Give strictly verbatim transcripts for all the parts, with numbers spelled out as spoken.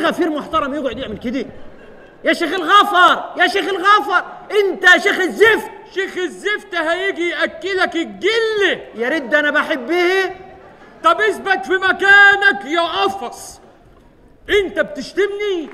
في غفير محترم يقعد يعمل كده؟ يا شيخ الغفر يا شيخ الغفر، انت يا شيخ الزفت. شيخ الزفت هيجي ياكلك الجله. يا ريت انا بحبه. طب اثبت في مكانك يا قفص، انت بتشتمني؟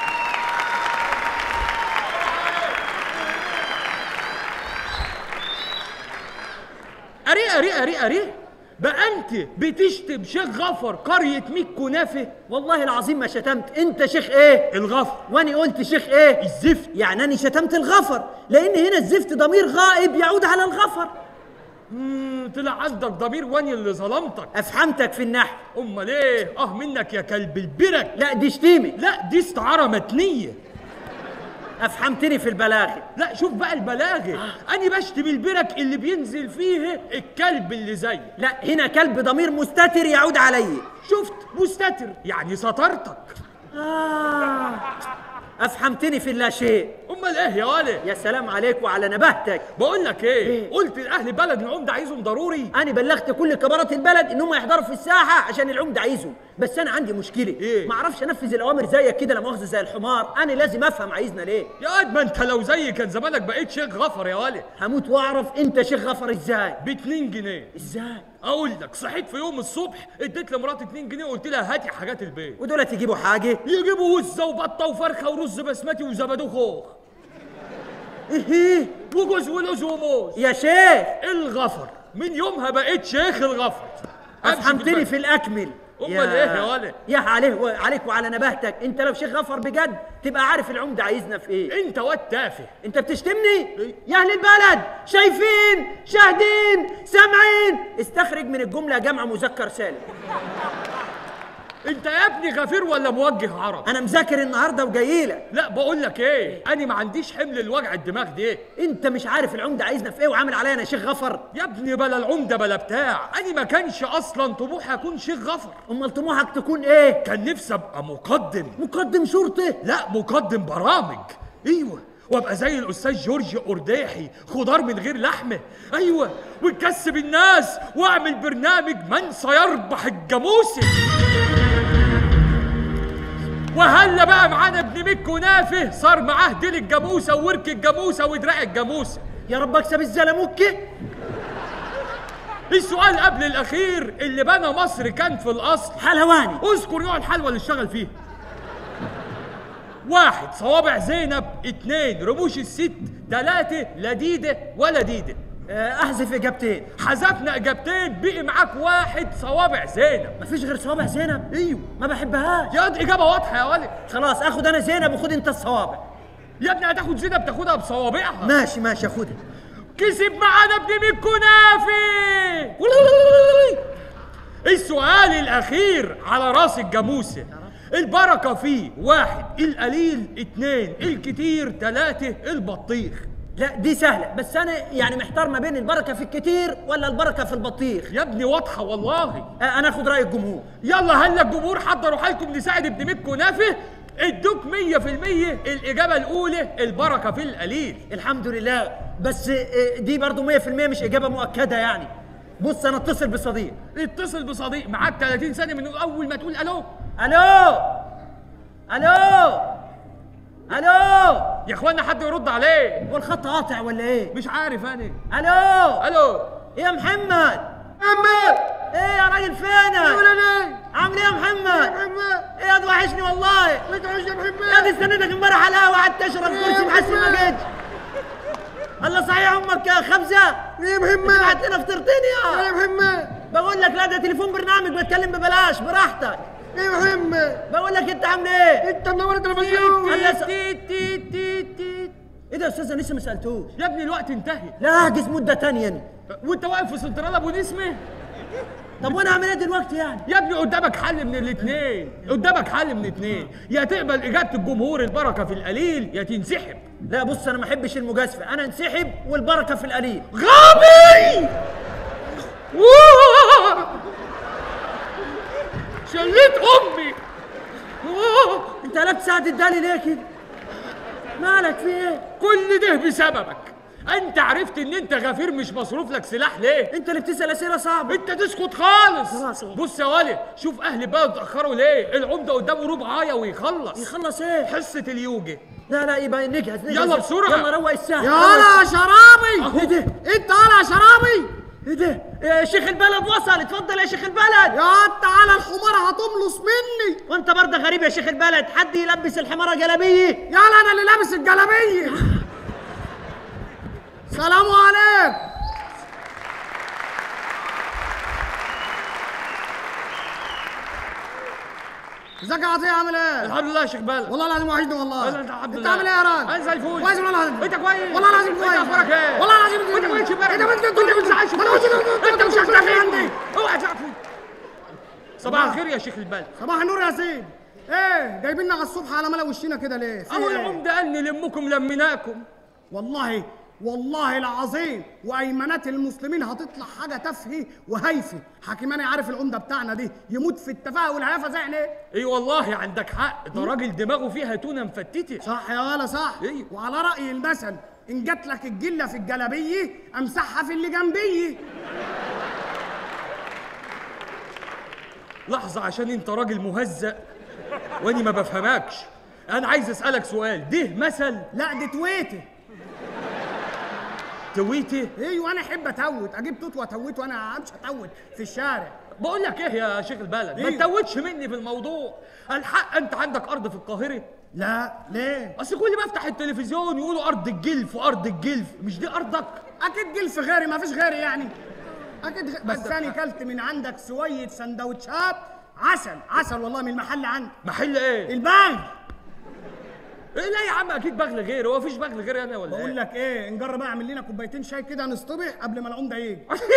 اري اري اري اري بقى انت بتشتم شيخ غفر قرية ميك كنافه؟ والله العظيم ما شتمت. انت شيخ ايه؟ الغفر. واني قلت شيخ ايه؟ الزفت. يعني اني شتمت الغفر لان هنا الزفت ضمير غائب يعود على الغفر. امم طلع عندك ضمير واني اللي ظلمتك. افهمتك في النحو. امال ايه؟ اه منك يا كلب البرك. لا دي شتيمه. لا دي استعاره متنيه. افهمتني في البلاغه. لا شوف بقى البلاغه. آه. اني بشتم البرك اللي بينزل فيه الكلب اللي زي. لا هنا كلب ضمير مستتر يعود علي. شفت؟ مستتر يعني سترتك. آه. افهمتني في اللا شيء. امال ايه يا ولد؟ يا سلام عليك وعلى نبهتك. بقول لك ايه؟, ايه قلت لاهل بلد العمده عايزهم ضروري. انا بلغت كل كبارات البلد انهم يحضروا في الساحه عشان العمده عايزهم، بس انا عندي مشكله. ايه؟ ما اعرفش انفذ الاوامر زيك كده، لا مؤاخذه زي الحمار. انا لازم افهم عايزنا ليه. يا قد ما انت لو زيي كان زمانك بقيت شيخ غفر يا ولد. هموت واعرف انت شيخ غفر ازاي؟ ب اتنين جنيه. ازاي؟ اقول لك، صحيت في يوم الصبح اديت لمراتي اتنين جنيه وقلت لها هاتي حاجات البيت. ودول يجيبوا حاجه؟ يجيبوا وزه وبطه وفرخه ورز بسمتي وزبادو خوخ. ايه؟ وجوز ولوز وموز. يا شيخ الغفر من يومها بقيت شيخ الغفر. افهمتني في الاكمل. امال ايه يا ولد؟ يا عليه عليك وعلى نبهتك. انت لو شيخ غفر بجد تبقى عارف العمده عايزنا في ايه. انت واد تافه. انت بتشتمني؟ إيه؟ يا اهل البلد شايفين شاهدين سامعين، استخرج من الجمله جمع مذكر سالم. انت يا ابني غفير ولا موجه عرب؟ انا مذاكر النهارده وجاي لك. لا بقول لك ايه، انا ما عنديش حمل الوجع الدماغ دي. انت مش عارف العمده عايزنا في ايه وعامل عليا انا شيخ غفر؟ يا ابني بلا العمده بلا بتاع، انا ما كانش اصلا طموحي اكون شيخ غفر. امال طموحك تكون ايه؟ كان نفسي ابقى مقدم. مقدم شرطه؟ لا مقدم برامج. ايوه، وابقى زي الاستاذ جورج قرداحي، خضار من غير لحمه. ايوه، ونكسب الناس واعمل برنامج من سيربح الجاموسه. وهلا بقى معانا ابن ميك كنافه صار معاه ديل الجاموسه وورك الجاموسه ودراع الجاموسه. يا رب اكسب الزلموكه. السؤال قبل الاخير، اللي بنى مصر كان في الاصل حلواني. اذكر نوع الحلوى اللي اشتغل فيها. واحد صوابع زينب، اتنين رموش الست، تلاته لديده ولا ديده. احذف اجابتين. حذفنا اجابتين، بقي معاك واحد صوابع زينب. مفيش غير صوابع زينب؟ ايوه. ما بحبهاش. يا دي اجابه واضحه يا ولد. خلاص اخد انا زينب وخد انت الصوابع. يا ابني هتاخد زينب تاخدها بصوابعها. ماشي ماشي اخدها. كسب معانا ابن ميك كنافه. السؤال الاخير على راس الجاموسه، البركه فيه واحد القليل، اتنين الكتير، تلاته البطيخ. لا دي سهله، بس انا يعني محتار ما بين البركه في الكتير ولا البركه في البطيخ. يا ابني واضحه والله. آه انا اخد راي الجمهور. يلا هلا الجمهور حضروا حالكم نساعد ابن ميك كنافه. ادوك مية في المية الاجابه الاولى البركه في القليل. الحمد لله، بس دي برضو مية في المية مش اجابه مؤكده يعني. بص انا اتصل بصديق. اتصل بصديق، معاك تلاتين ثانيه من اول ما تقول الو. الو الو الو يا اخوانا حد يرد عليه. هو الخط قاطع ولا ايه؟ مش عارف انا. الو الو يا محمد. محمد ايه يا راجل فينك؟ ولا ليه؟ عامل ايه يا محمد؟ يا محمد ايه يا وحشني والله. ما تعيش يا محمد. يا دي استنيتك امبارح على القهوه قعدت اشرب كرسي محسن ما جيتش. الله صحيح امك يا خبزه؟ يا محمد بعت لنا فطرتين يا يا محمد. بقول لك لا ده تليفون برنامج بتكلم ببلاش براحتك. يا محمد بقول لك انت عامل ايه؟ انت منور التلفزيون. تي تي تي تي ايه ده يا استاذ؟ انا لسه ما سالتوش. يا ابني الوقت انتهى. لا احجز مده ثانيه. وانت واقف في سنترال ابو نسمه؟ طب وانا اعمل ايه دلوقتي يعني؟ يا ابني قدامك حل من الاثنين، قدامك حل من الاثنين، يا تقبل اجابه الجمهور البركه في القليل يا تنسحب. لا بص انا ما احبش المجازفه، انا انسحب والبركه في القليل. غبي. شليت امي. انت قلبت ساعه الدالي ليه كده؟ مالك في ايه؟ كل ده بسببك. انت عرفت ان انت غفير مش مصروف لك سلاح ليه؟ انت اللي بتسال اسئله صعبه. انت تسكت خالص. خلاص. بص يا ولد، شوف اهل البلد اتاخروا ليه؟ العمده قدامه ربعايه ويخلص. يخلص ايه؟ حصه اليوجا. لا لا يبقى نجهز نجهز. يلا بسرعه. يلا روق الساعه. يا ولا شرابي. ايه ده؟ انت ولا شرابي. ايه ده؟ يا شيخ البلد وصل، اتفضل يا شيخ البلد. يا تعالى الحمار هتملص مني. وانت برضه غريب يا شيخ البلد، حد يلبس الحماره جلابيه؟ يلا انا اللي لابس الجلابيه. سلام عليكم. ازيك يا عطيه عامل ايه؟ الحمد لله يا شيخ بلد. والله العظيم وحشني والله. انا الحمد انت لله. عامل ايه يا راجل؟ انا زي الفل. كويس والله العظيم. انت كويس؟ والله العظيم كويس. انت اخبارك ايه؟ والله العظيم انت كويس يا بلد. انت كويس انت مش عايش. انت مش هتختفي عندي. اوعى تختفي. صباح الخير يا شيخ البلد. صباح النور يا سيدي. ايه جايبيننا على الصبح على ملا وشينا كده ليه؟ اهو العمده قال نلمكم لميناكم. والله والله العظيم وايمانات المسلمين هتطلع حاجه تفهي وهيفي. حكيماني عارف العمده بتاعنا دي يموت في التفاهه والهيافه زي عينيه. اي والله عندك حق، ده راجل دماغه فيها تونه مفتته. صح يا ولا صح. ايوه. وعلى راي المثل ان جات لك الجله في الجلابيه امسحها في اللي جنبيه. لحظه، عشان انت راجل مهزأ واني ما بفهمكش. انا عايز اسالك سؤال، ده مثل؟ لا دي تويته. تويته؟ ايوه انا احب اتوت، اجيب توت واتوت وانا امشي اتوت في الشارع. بقول لك ايه يا شيخ البلد، إيه؟ ما تتوتش مني في الموضوع. الحق انت عندك ارض في القاهره؟ لا ليه؟ اصل كل ما افتح التلفزيون يقولوا ارض الجلف وارض الجلف، مش دي ارضك؟ اكيد جلف غيري، ما فيش غيري يعني. اكيد غ... بس انا كلت من عندك سويه سندوتشات عسل عسل والله من المحل عندك. محل ايه؟ البنك. إيه لا يا عم، اكيد بغل غير، هو مفيش بغل غير انا ولا بقول ايه؟ لك ايه، نجرب اعمل لنا كوبايتين شاي كده نصطبح قبل ما العمده يجي.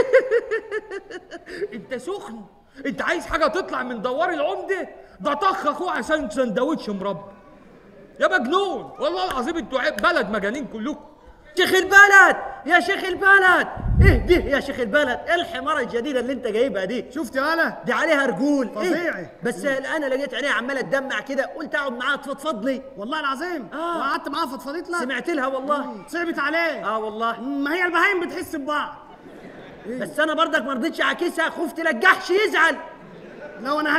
انت سخن، انت عايز حاجه تطلع من دوار العمده؟ ده طخ اخوه عشان سندوتش مربى. يا مجنون والله العظيم، انتوا بلد مجانين كلكم. شيخ البلد يا شيخ البلد، ايه دي يا شيخ البلد؟ ايه الحماره الجديده اللي انت جايبها دي؟ شفت يا ولا؟ دي عليها رجول فظيعي. إيه؟ بس انا لقيت عينيها عماله تدمع كده، قلت اقعد معاها تفضفض لي. والله العظيم. آه. وقعدت معاها فضفضت لك. سمعت لها والله. صعبت عليه. اه والله. ما هي البهايم بتحس ببعض. إيه؟ بس انا برضك ما رضيتش اعكسها، خفت لجحش يزعل. لو انا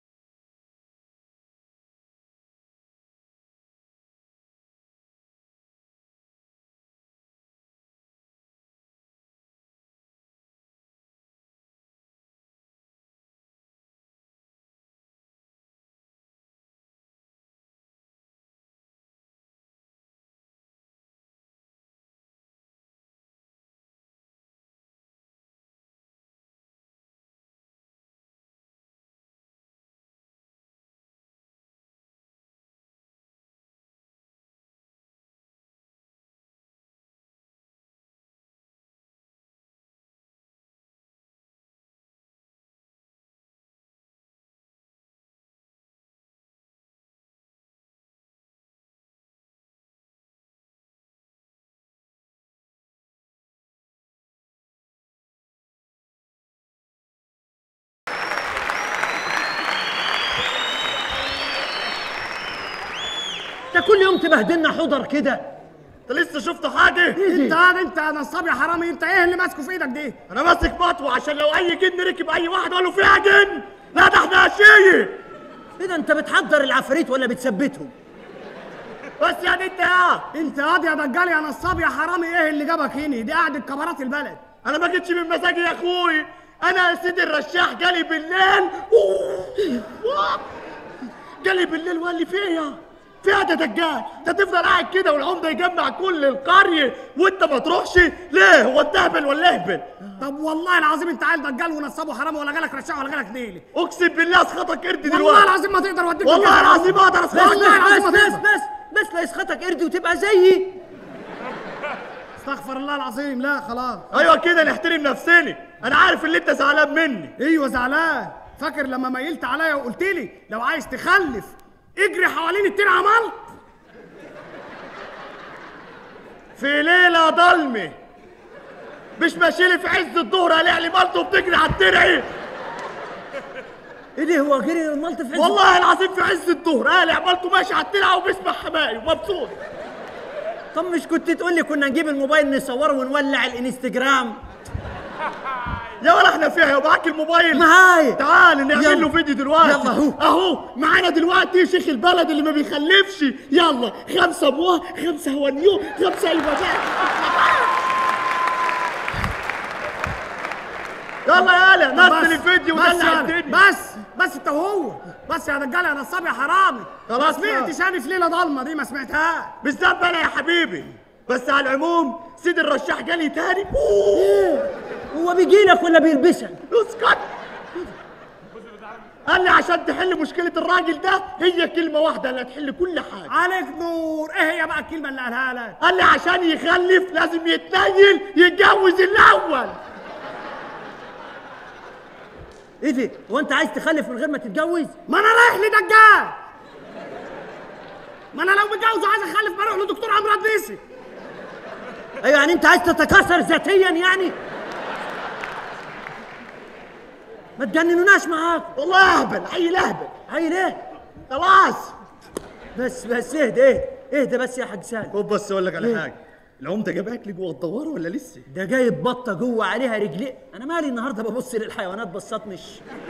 انت كل يوم تبهدلنا حضر كده. انت لسه شفت حاجه؟ انت انت نصاب يا حرامي، انت ايه اللي ماسكه في ايدك دي؟ انا ماسك مطوه عشان لو اي جن ركب اي واحد قال له فيها جن. لا ده احنا اشيه. ايه ده، انت بتحضر العفاريت ولا بتثبتهم؟ بس يعني انت يا انت قاضي يا دجال يا نصاب يا حرامي، ايه اللي جابك هنا؟ دي قعدة كبارات البلد. انا ما جيتش من مزاجي يا اخوي، انا يا سيدي الرشاح جالي بالليل. جالي بالليل وقال لي فيها فيها ده دجال، انت تفضل قاعد كده والعمده يجمع كل القريه وانت ما تروحش ليه؟ هو انت اهبل ولا اهبل؟ طب والله العظيم انت عيل دجال ونصاب وحرامي، ولا جالك رشاح ولا جالك نيلي. اقسم بالله اسخطك قرد دلوقتي. والله العظيم ما تقدر اوديك. والله العظيم ما اقدر بس اسخطك. بس بس بس بس بس لا يسخطك قرد وتبقى زيي. استغفر الله العظيم. لا خلاص. ايوه كده نحترم نفسنا. انا عارف اللي انت زعلان مني. ايوه زعلان. فاكر لما ميلت عليا وقلت لي لو عايز تخلف اجري حوالين التين عملت؟ في ليله ضلمه مش ماشيلي في عز الظهر قالع لي مالته وبتجري على الترعي. ايه ده، هو جري الملط في عز؟ والله العظيم في عز الظهر قالع مالته ماشي على الترعه وبيسمع حماقي ومبسوط. طب مش كنت تقول لي كنا نجيب الموبايل نصوره ونولع الانستجرام؟ يا ولا احنا فيها يا معاك الموبايل؟ معايا. تعال نعمل يلا. له فيديو دلوقتي. يلا اهو. اهو معانا دلوقتي شيخ البلد اللي ما بيخلفش. يلا خمسه بوا خمسه هونيو خمسه البجاء. يلا يالا نزل الفيديو بس ودلع يالا، الدنيا. بس بس انت وهو بس يا رجاله يا نصاب يا حرامي. خلاص ما سمعتش انا في ليله ضلمه دي، ما سمعتهاش. بالذات انا يا حبيبي. بس على العموم سيد الرشاح جالي تاني. هو بيجي لك ولا بيلبسك؟ اسكت. قال لي عشان تحل مشكلة الراجل ده هي كلمة واحدة اللي هتحل كل حاجة. عليك نور. ايه هي بقى الكلمه اللي قالها لك؟ قال لي عشان يخلف لازم يتنيل يتجوز الأول. ايه ده؟ هو انت عايز تخلف من غير ما تتجوز؟ ما انا رايح لدجال. ما انا لو متجوز وعايز اخلف بروح لدكتور امراض نسي. ايوه يعني انت عايز تتكاثر ذاتيا يعني؟ ما تجننوناش معاك. والله اهبل عيل اهبل. عيل ايه؟ خلاص بس بس اهدى اهدى اهدى بس يا حاج سالم. خد بس اقول لك على إيه؟ حاجة. العمدة جابك لي جوه الدوار ولا لسه؟ ده جايب بطه جوه عليها رجلين. انا مالي النهارده ببص للحيوانات بصات مش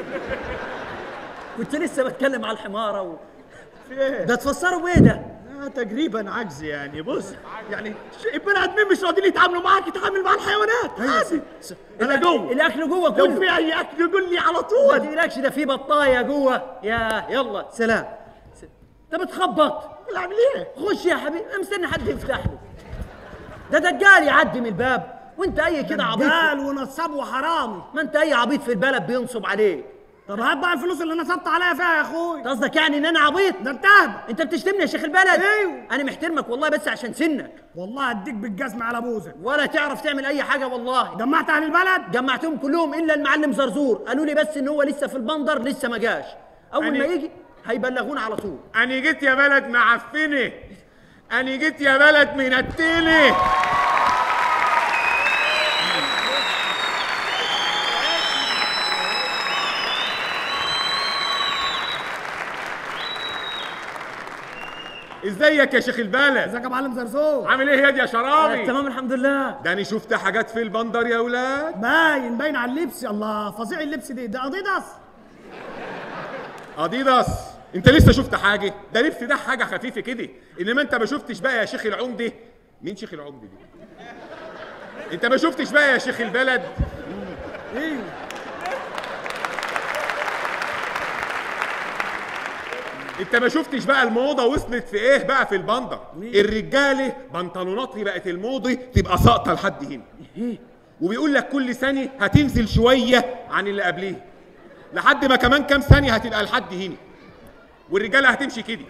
كنت لسه بتكلم على الحماره و... في ايه؟ ده تفسروا بايه ده؟ آه تقريبا عجز يعني. بص يعني ش- البني ادمين مش راضيين يتعاملوا معاك يتعامل مع الحيوانات عادي. انا جوه. الاكل جوه لو كله. في اي اكل قول لي على ما طول. تقلقش ده في بطايه جوه. يا يلا سلام. س- انت بتخبط. اعمل ايه؟ خش يا حبيبي. انا مستني حد يفتح له. ده دجال يعدي من الباب وانت اي كده عبيط. دجال ونصاب وحرامي. ما انت اي عبيط في البلد بينصب عليك. طب هات بقى الفلوس اللي نصبت عليا فيها يا اخوي. انت قصدك يعني ان انا عبيط؟ ده انت اهبل. انت بتشتمني يا شيخ البلد؟ ايوه. انا محترمك والله بس عشان سنك. والله اديك بالجزمه على بوزك. ولا تعرف تعمل اي حاجه والله. جمعت اهل البلد؟ جمعتهم كلهم الا المعلم زرزور. قالوا لي بس ان هو لسه في البندر لسه ما جاش. اول يعني- ما يجي هيبلغونا على طول. أنا جيت يا بلد معفنة، أنا جيت يا بلد منتلة. ازيك يا شيخ البلد؟ ازيك يا معلم زرزور؟ عامل ايه يا دي يا آه شرابي؟ تمام الحمد لله. ده انا شفت حاجات في البندر يا ولاد. باين باين على اللبس. الله فظيع اللبس دي. ده اديداس. اديداس. انت لسه شفت حاجه؟ ده لبس ده حاجه خفيفه كده، انما انت ما شفتش بقى يا شيخ العمده. مين شيخ العمده دي؟ انت ما شفتش بقى يا شيخ البلد. ايوه. انت ما شفتش بقى الموضه وصلت في ايه بقى في البندر. الرجاله بنطلوناتي بقت الموضه تبقى ساقطه لحد هنا، وبيقول لك كل ثانيه هتنزل شويه عن اللي قبليه، لحد ما كمان كام ثانيه هتبقى لحد هنا، والرجاله هتمشي كده.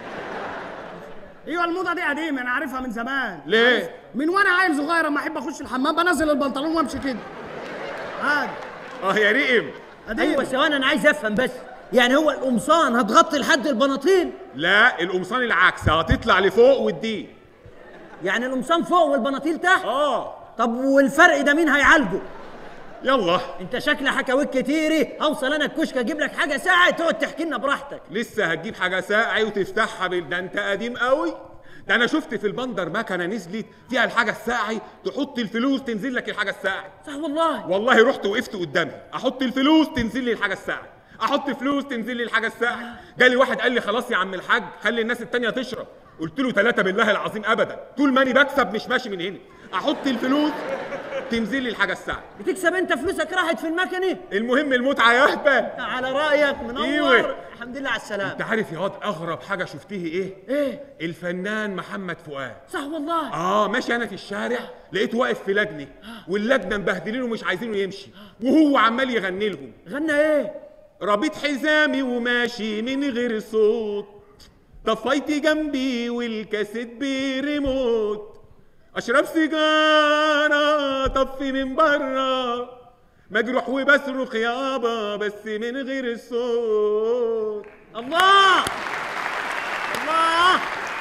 ايوه الموضه دي قديمه انا عارفها من زمان. ليه؟ عارف؟ من وانا عيل صغير اما احب اخش الحمام بنزل البنطلون وامشي كده. عادي. اه يا ريم. قديم. ايوه ثواني انا عايز افهم بس. يعني هو القمصان هتغطي لحد البناطيل؟ لا القمصان العكس هتطلع لفوق والدي. يعني القمصان فوق والبناطيل تحت؟ اه. طب والفرق ده مين هيعالجه؟ يلا انت شكل حكاويك كتيري. اوصل انا الكشك اجيب لك حاجه ساعه تقعد تحكي لنا براحتك. لسه هتجيب حاجه ساعه وتفتحها بال- ده انت قديم قوي. ده انا شفت في البندر مكنه نزلت فيها الحاجه الساعه، تحط الفلوس تنزل لك الحاجه الساعه. صح والله. والله رحت وقفت قدامها احط الفلوس تنزل لي الحاجه الساعه، احط فلوس تنزل لي الحاجه الساعه. جالي واحد قال لي خلاص يا عم الحاج خلي الناس التانيه تشرب. قلت له ثلاثه بالله العظيم ابدا، طول ما انا بكسب مش ماشي من هنا. احط الفلوس تنزل لي الحاجه الساعه. بتكسب انت فلوسك راحت في المكنه. المهم المتعه يا اهبل. على رايك منور. ايوه. الحمد لله على السلامه. انت عارف يا واد اغرب حاجه شفتيه ايه؟ ايه؟ الفنان محمد فؤاد. صح والله. اه ماشي انا في الشارع لقيته واقف في لجنه، واللجنه مبهدلينه ومش عايزينه يمشي، وهو عمال يغني لهم. غنى ايه؟ رابط حزامي وماشي من غير صوت، طفيتي جنبي والكاسيت بيريموت، اشرب سيجاره طفي من بره، مجروح وبصرخ يابا بس من غير الصوت. الله الله.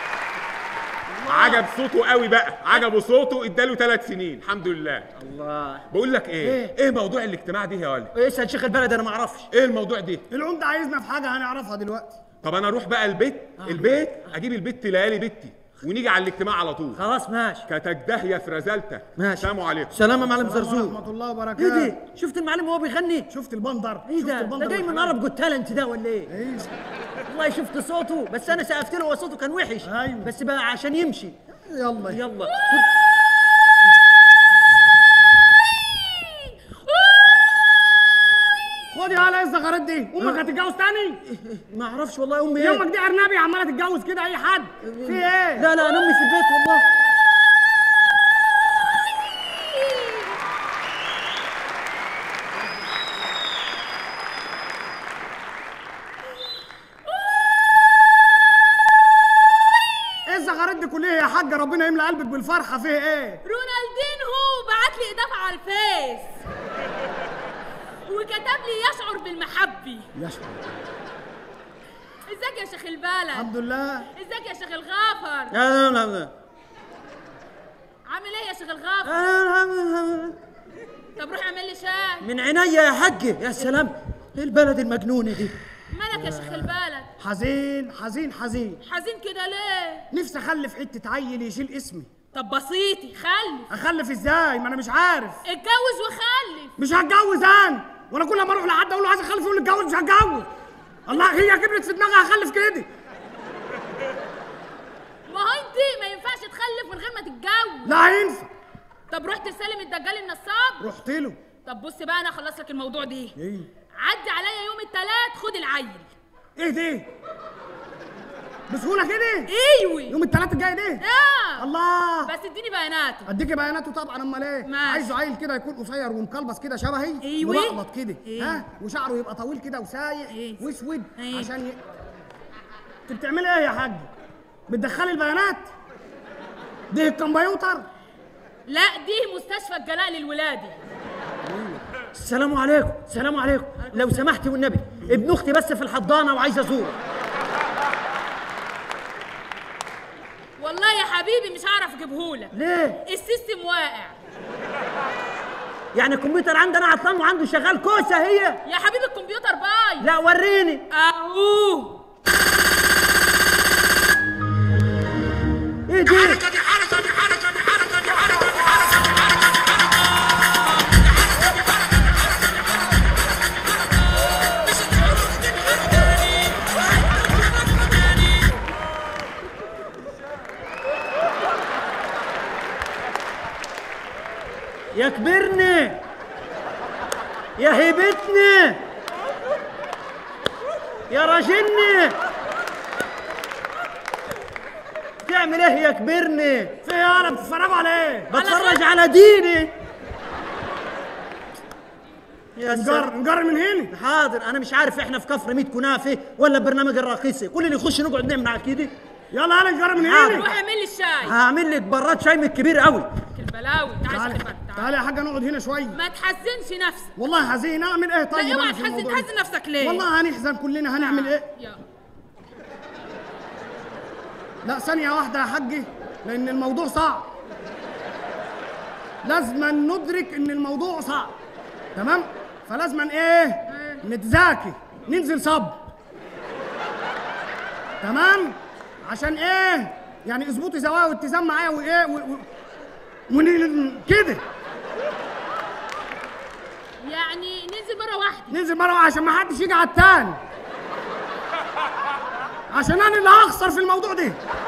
عجب صوته قوي بقى، عجبه صوته اداله ثلاث سنين الحمد لله. الله. بقول لك ايه؟ إيه؟ ايه موضوع الاجتماع دي يا ولد؟ اسال شيخ البلد انا ما اعرفش. ايه الموضوع دي؟ العمده عايزنا في حاجه هنعرفها دلوقتي. طب انا اروح بقى البيت، البيت اجيب البت ليالي بنتي ونيجي على الاجتماع على طول. خلاص ماشي. كتك داهيه في رزالتك. ماشي. سلام عليكم. سلام يا معلم السلام زرزور. ورحمة الله ايه وبركاته. دي؟ شفت المعلم وهو بيغني؟ شفت البندر؟ ايه شفت ده؟ البندر ده جاي من والحلاوة؟ عرب جوت تالنت ده ولا ايه؟ ايه؟ والله شفت صوته بس انا سقفت له، هو صوته كان وحش. أيوة. بس بقى عشان يمشي. يلا يلا. خد يا هلا، ايه الزغارات دي؟ امك هتتجوز تاني؟ ما اعرفش والله امي يا ايه. امك دي ارنبي عماله تتجوز كده اي حد. في ايه؟ لا لا انا امي في البيت والله. ايه الزغارات دي كلها يا حاجه؟ ربنا يملى قلبك بالفرحه. فيه ايه؟ رونالدينهو بعت لي اضافه على الفيس وكتب لي يشعر بالمحبه. يشعر. ازيك يا شيخ البلد؟ الحمد لله. ازيك يا شيخ الغافر؟ لا لا لا عامل ايه يا شيخ الغافر؟ لا. طب روح اعمل لي شاي. من عينيا يا حجي. يا سلام، ايه البلد المجنونه دي؟ مالك يا شيخ البلد؟ حزين حزين حزين. حزين كده ليه؟ نفسي اخلف حته عيل يشيل اسمي. طب بسيطي، خلف. اخلف ازاي؟ ما انا مش عارف. اتجوز وخلف. مش هتجوز انا، وانا كل ما اروح لحد اقول له عايز اخلف يقول لي اتجوز. مش هتجوز. الله، هي كبرت في دماغها اخلف كده. ما هو انت ما ينفعش تخلف من غير ما تتجوز. لا هينفع. طب رحت لسالم الدجال النصاب؟ رحت له. طب بص بقى انا اخلص لك الموضوع ده. ايه؟ عدي عليا يوم الثلاث خد العيل. ايه ده؟ بسهوله كده؟ ايوه يوم الثلاث الجاي ده؟ اه الله. بس اديني بياناته. اديكي بياناته طبعا. امال ايه؟ ماشي. عايزه عيل كده يكون قصير ومكلبص كده شبهي. ايوه. ملقلط كده. إيه؟ ها، وشعره يبقى طويل كده وسايق. إيه؟ واسود. إيه؟ عشان ي... انت بتعملي ايه يا حاج؟ بتدخلي البيانات؟ دي الكمبيوتر؟ لا دي مستشفى الجلاء للولادي. السلام عليكم. السلام عليكم. لو سمحتي والنبي، ابن اختي بس في الحضانه وعايزه ازوره. والله يا حبيبي مش هعرف اجيبهولك. ليه؟ السيستم واقع. يعني الكمبيوتر عندنا عطلان وعنده شغال كوسه هي؟ يا حبيبي الكمبيوتر باي. لا وريني. اهو. ايه دي؟ حركة دي حركة دي حركة دي حركة دي حركة دي يا كبرني يا هيبتني يا راجلني، تعمل ايه يا كبرني؟ في ايه؟ انا بتتفرجوا على ايه؟ بتفرج على ديني. يا نجر سلام. نجر من هنا. حاضر، انا مش عارف احنا في كفر ميت كنافه ولا برنامج الراقصه، كل اللي يخش نقعد نعمل على كده. يلا انا نجر من حاضر. هنا. روح اعمل لي الشاي. هعمل لك براد شاي من الكبير قوي. البلاوي. تعالى تعالي شوف الفرق. تعالي يا حاجه نقعد هنا شويه. ما تحزنش نفسك. والله حزين. اعمل ايه طيب؟ لا اوعى أنا في تحزن. الموضوع ده؟ تحزن نفسك ليه؟ والله هنحزن كلنا. هنعمل ايه؟ يا لا ثانية واحدة يا حجي، لأن الموضوع صعب. لازم ندرك إن الموضوع صعب. تمام؟ فلازم إيه؟ نتذاكي، ننزل صب. تمام؟ عشان إيه؟ يعني اظبطي زوايا واتزان معايا وإيه؟ و... و... ون... كده. يعني ننزل مرة واحدة. ننزل مرة واحدة عشان ما حدش يجي على التاني. عشان أنا اللي هخسر في الموضوع ده.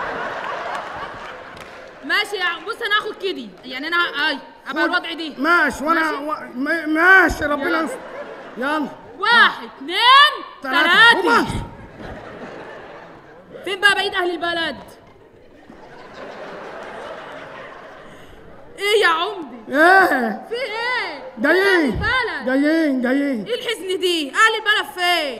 ماشي يا بص انا هاخد كده، يعني انا اي ابقى الوضع دي. ماشي وانا ماشي. و... م- ماشي ربنا يلا. يستر. يلا واحد اثنين ثلاثة. وبس. فين بقى بقية أهل البلد؟ إيه يا عمدي؟ ايه في إيه؟ جايين أهل البلد. جايين جايين. إيه الحزن دي؟ أهل البلد فين؟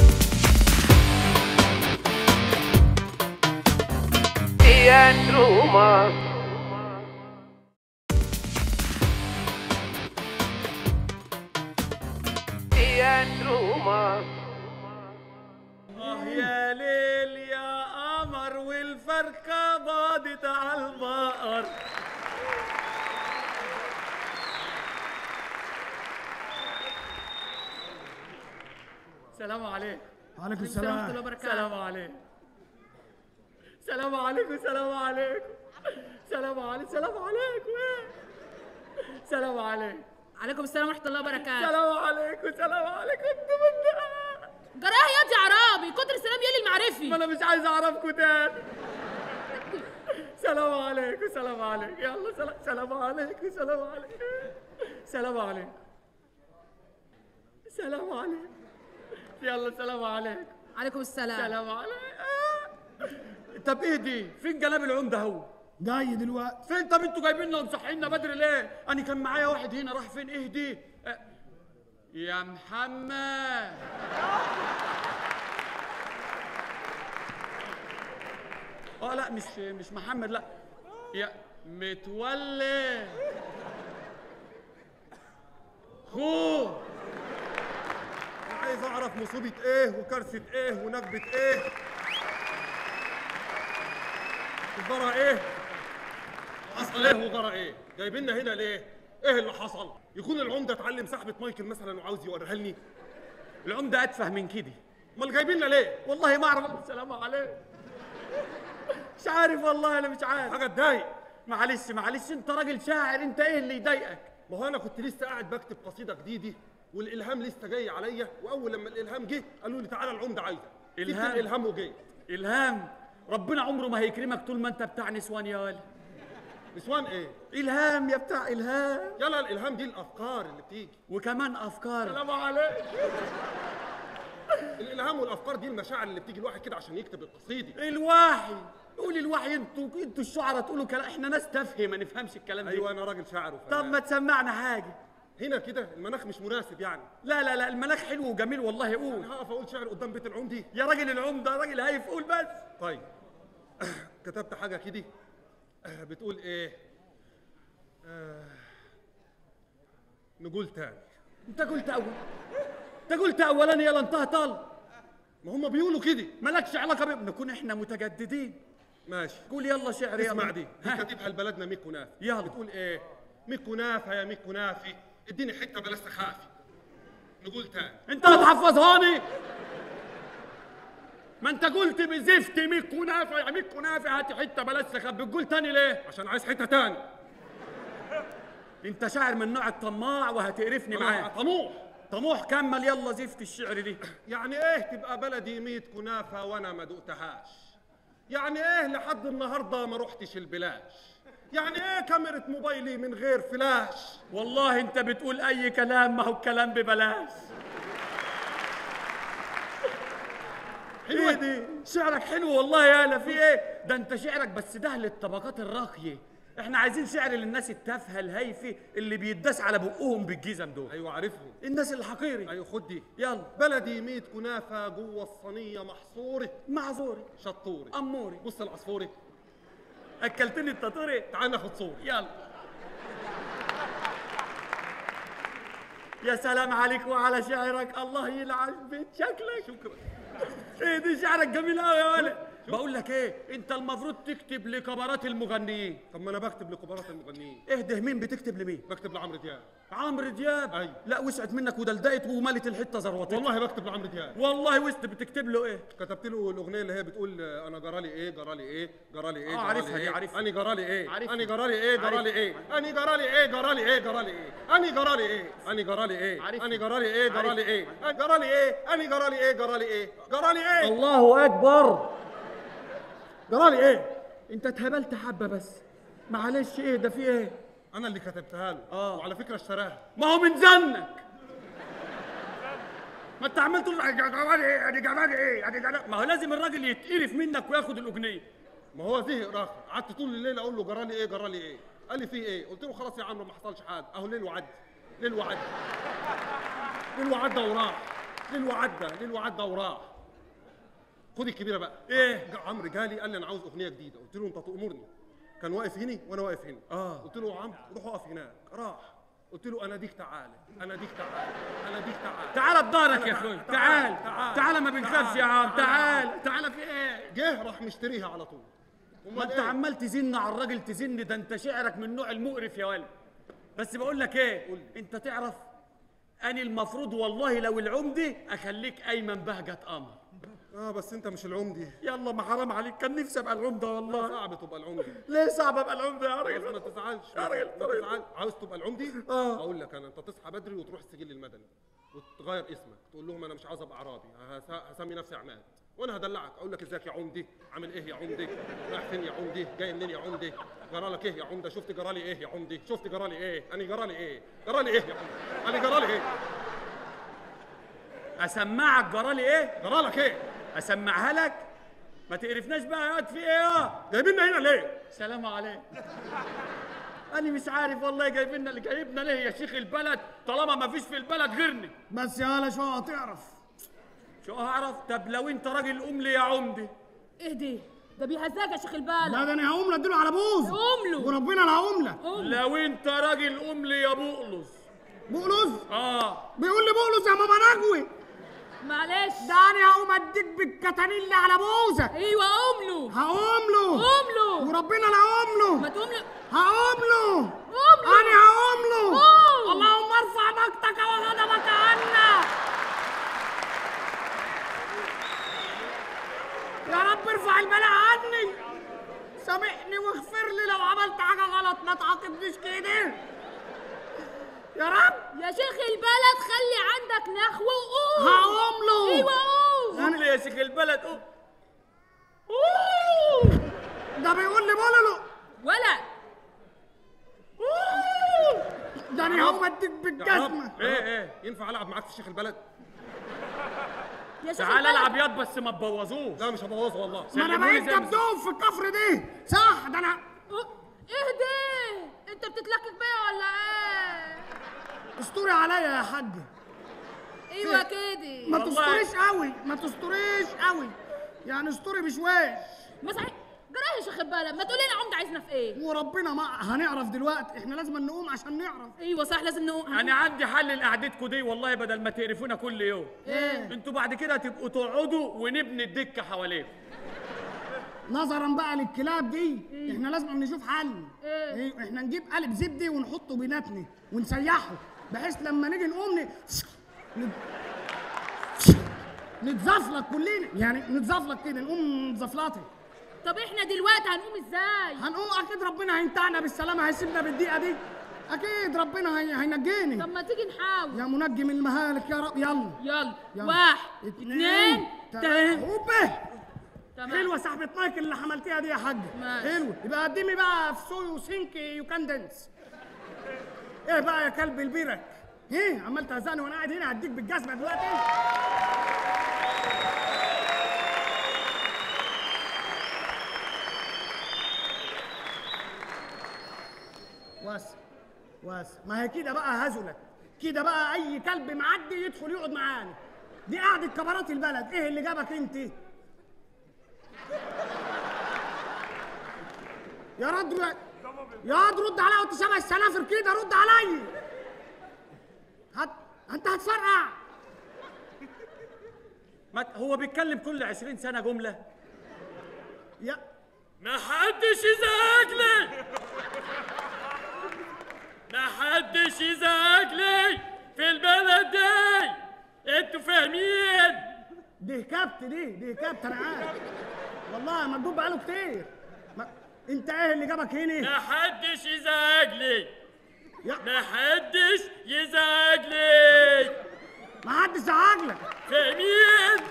يا تروما يا تروما آه يا ليل يا قمر والفركة ضادت على البقر. السلام عليكم. وعليكم ورحمة الله السلام. وبركاته. السلام عليكم. سلام عليكم سلام عليكم سلام عليكم سلام عليكم سلام عليكم عليكم السلام ورحمه الله وبركاته. سلام عليكم سلام عليكم انتوا من جراح ياض يا عرابي، كتر السلام يلي المعرفي. ما انا مش عايز اعرفكم تاني. سلام عليكم سلام عليكم يلا سلام سلام عليكم سلام عليكم سلام عليكم سلام عليكم يلا سلام عليكم عليكم السلام. سلام عليكم. طب ايه دي؟ فين جلاب العمده هو؟ جاي دلوقتي. فين؟ طب انتوا جايبيننا ومصحينا بدري ليه؟ انا كان معايا واحد هنا راح فين؟ ايه دي؟ اه يا محمد اه لا مش مش محمد، لا يا متولي خو. عايز اعرف مصيبه ايه وكارثه ايه ونكبه ايه وجرى ايه؟ حصل ايه وجرى ايه؟ جايبيننا هنا ليه؟ ايه اللي حصل؟ يكون العمده اتعلم سحبه مايكل مثلا وعاوز يوريها لي؟ العمده اتفه من كده. امال جايبيننا ليه؟ والله ما اعرف. السلام عليكم. مش عارف والله، انا مش عارف. حاجه تضايق. معلش معلش، انت راجل شاعر، انت ايه اللي يضايقك؟ ما هو انا كنت لسه قاعد بكتب قصيده جديده والالهام لسه جاي عليا، واول لما الالهام جه قالوا لي تعالى العمده عايزك. إلهام؟ جبت الالهام وجيت. الهام؟ ربنا عمره ما هيكرمك طول ما انت بتاع نسوان يا ولد. نسوان ايه؟ الهام يا بتاع الهام. يلا الالهام دي الافكار اللي بتيجي. وكمان افكار. سلام عليك. الالهام والافكار دي المشاعر اللي بتيجي الواحد كده عشان يكتب القصيده. الوحي. قول الوحي. انتوا انتوا الشعراء تقولوا كلام، احنا ناس تافهه ما نفهمش الكلام ده. ايوه انا راجل شاعر وفنان. طب ما تسمعنا حاجه. هنا كده المناخ مش مناسب يعني. لا لا لا المناخ حلو وجميل والله. قول. انا هقف اقول شعر قدام بيت العمدي؟ يا راجل العمده راجل هايف، قول بس. طيب كتبت حاجه كده بتقول ايه؟ آه نقول تاني. انت قلت اول انت قلت اولاني يلا انتهى طال. ما هم بيقولوا كده. مالكش علاقه بيه، نكون احنا متجددين. ماشي. قول يلا شعر يلا. اسمع دي دي كاتبها لبلدنا ميكو نافي. يلا. بتقول ايه؟ ميكو نافه يا ميكو نافي اديني حته بلاش سخافي. نقول تاني. انت هتحفظهاني؟ ما انت قلت بزفت ميكو نافع يا ميكو نافع هاتي حته بلاش سخاف، بتقول تاني ليه؟ عشان عايز حته تاني. انت شاعر من نوع الطماع وهتقرفني معاك. طموح. طموح. كمل يلا زفت الشعر دي. يعني ايه تبقى بلدي ميت كنافه وانا ما دقتهاش؟ يعني ايه لحد النهارده ما رحتش البلاش؟ يعني ايه كاميرا موبايلي من غير فلاش؟ والله انت بتقول اي كلام، ما هو الكلام ببلاش. ايه دي؟ شعرك حلو والله يالا. في ايه؟ ده انت شعرك بس ده للطبقات الراقيه. احنا عايزين شعر للناس التافهه الهايفه اللي بيداس على بقهم بالجزم دول. ايوه عارفهم. الناس الحقيري. ايوه خد دي. يلا. بلدي ميت كنافه جوه الصينيه محصوره. معذوري. شطوري. اموري. بص العصفوري. اكلتني التطوري. تعال ناخد صورة. يلا. يا سلام عليك وعلى شعرك، الله يلعن بيت شكلك. شكرا. ايه دي شعرك جميل قوي يا ولد. بقول لك ايه، انت المفروض تكتب لكبارات المغنيين. طب ما انا بكتب لكبارات المغنيين. اهده مين بتكتب لمين؟ بكتب لعمرو دياب. عمرو دياب؟ اي. لا وسعت منك ودلدقت وملت الحته زروتك. والله بكتب لعمرو دياب. والله وسط. بتكتب له ايه؟ كتبت له الاغنيه اللي هي بتقول انا جرالي ايه جرالي ايه جرالي ايه. اه عارفها دي، عارفها. اني جرالي ايه عارفها. اني جرالي ايه جرالي ايه اني جرالي ايه جرالي ايه جرالي ايه اني جرالي ايه اني جرالي ايه عارفها. اني جرالي ايه جرالي ايه جرالي ايه اني جرالي ايه جرالي ايه جرالي ايه. الله اكبر. جرالي ايه؟ انت اتهبلت حبه بس. معلش ايه ده في ايه؟ انا اللي كتبتها له. اه. وعلى فكره اشتراها. ما هو من زنك. ما انت عمال تقول جرالي ايه يعني جرالي ايه يعني جرالي. ما هو لازم الراجل يتقرف منك وياخد الاغنيه. ما هو زهق راخر. قعدت طول الليل اقول له جرالي ايه جرالي ايه. قال لي في ايه؟ قلت له خلاص يا عمرو ما حصلش حاجه، اهو ليل وعدى. ليل وعدى. ليل وعدى وراح. ليل وعدى ليل وعدى وراح. خد الكبيره بقى. ايه؟ عمرو جالي قال لي انا عاوز اغنيه جديده، قلت له انت تامرني. كان واقف هنا وانا واقف هنا. اه. قلت له يا عمرو روح اقف هناك. راح. قلت له انا ديك تعالى انا ديك تعالى انا ديك تعالى. تعال بضهرك يا اخوي. تعال تعال تعال ما بنخافش يا عم. تعال تعال في ايه؟ جه راح مشتريها على طول. ما انت عمال تزن على الراجل تزن. ده انت شعرك من نوع المقرف يا ولد. بس بقول لك ايه، انت تعرف أنا المفروض والله لو العمدة أخليك أيمن بهجة قمر. اه بس انت مش العمدي. يلا ما حرام عليك، كان نفسي أبقى العمدة والله. صعب تبقى العمدي. ليه صعب أبقى العمدة يا ما راجل؟ تزعلش يا راجل ما تزعلش. عاوز تبقى العمدي؟ آه. اقول لك انا، انت تصحى بدري وتروح السجل المدني وتغير اسمك، تقول لهم انا مش عاوز ابقى عرابي، هس- هسمي نفسي عماد، وانا هدلعك اقول لك ازيك يا عمدي، عامل ايه يا عمدي، رايح فين يا عمدي، جاي منين يا عمدي، جرالك ايه يا عمده، شفت جرالي ايه يا عمدي، شفت جرالي ايه، انا جرالي ايه، جرالي ايه يا عمدي، انا جرالي ايه، أسمعك جرالي إيه؟ جرالك ايه، أسمعها لك؟ ما تقرفناش بقى، يقعد في إيه؟ جايبيننا هنا ليه؟ سلام عليكم. أنا مش عارف والله جايبيننا اللي جايبنا ليه يا شيخ البلد، طالما ما فيش في البلد غيرني. بس يا هلا شو هتعرف. شو هعرف؟ طب لو أنت راجل قوم لي يا عمدي. اهدي، ده بيهزاك يا شيخ لا البلد. ده انا هقوم له اديله على بوز. قوم له. وربنا لا هقوم له. قوم. لو أنت راجل قوم لي يا بقلص. بقلص؟ آه. بيقول لي بقلص يا ماما نجوي. معلش. ده انا هقوم اديك بالكتانيل على بوزه. ايوه قوم له. هقوم له. قوم له. وربنا لا هقوم له. ما تقوم له. هقوم له. قوم له. انا هقوم له. قوم. اللهم ارفع مقتك وغضبك عنا. يا رب ارفع البلاء عني. سامحني واغفر لي لو عملت حاجه غلط، ما تعاقبنيش كده يا رب. يا شيخ البلد خلي عندك نخوة وقوم. هقوم له. ايوه قوم. قوم لي يا شيخ البلد قوم. ده بيقول لي بولولو. ولا ده انا هقوم اديك يا رب بالجزمه. ايه ايه ينفع العب معاك في شيخ البلد؟ يا شيخ تعال البلد. العب ياض بس ما تبوظوش. لا مش هبوظه والله. ما انا سلموني بقيت زمزم. دبدوب في الكفر دي صح. ده انا اهدي، انت بتتلكك بيا ولا ايه؟ استوري عليا يا حاج. ايوه كده. ما والله. تستوريش قوي، ما تستوريش قوي، يعني استوري بشويش. ما صحيح جرايه يا شيخ البلد، ما تقولي لنا عمد عايزنا في ايه؟ وربنا ما هنعرف دلوقتي، احنا لازم نقوم عشان نعرف. ايوه صح لازم نقوم. انا عندي حل لقعدتكم دي والله، بدل ما تقرفونا كل يوم. ايه؟ انتوا بعد كده هتبقوا تقعدوا ونبني الدكه حواليكم. نظرا بقى للكلاب دي احنا لازم نشوف حل. إيه؟ ايه احنا نجيب قالب زبدي ونحطه بيناتنا ونسيحه، بحيث لما نيجي نقوم ن... ن- نتزفلط كلنا، يعني نتزفلط كده، نقوم نتزفلطي. طب احنا دلوقتي هنقوم ازاي؟ هنقوم اكيد ربنا هينتعنا بالسلامه، هيسيبنا بالدقيقه دي، اكيد ربنا هي... هينجيني. طب ما تيجي نحاول. يا منجي من المهالك يا رب. يلا يلا, يلا. واحد اتنين تلاته. هوبه. تمام. حلوه صاحبة مايك اللي عملتيها دي يا حاج. ماشي. حلوه. يبقى قدمي بقى في سوي وسينك يو كان دانس. ايه بقى يا كلب البيرك؟ ايه عمال تهزقني وانا قاعد هنا هديك بالجزمه دلوقتي. واسع واسع. ما هي كده بقى هزلت، كده بقى اي كلب معدي يدخل يقعد معانا. دي قعدة كبارات البلد. ايه اللي جابك انت؟ يا رد يا رد رد عليا وانت شبه السنافر كده، رد عليا. هت... انت هتفرقع. ما ت- هو بيتكلم كل عشرين سنه جمله. يا ما حدش يزعج لي، ما حدش يزعج لي في البلد دي، انتوا فاهمين؟ دي كبت دي دي كبت انا عارف والله، مكتوب بقاله كتير. ما... انت ايه اللي جابك هنا؟ ما حدش يزعج لي، يا... ما حدش يزعج لي، ما حدش زعج لك. فاهمين؟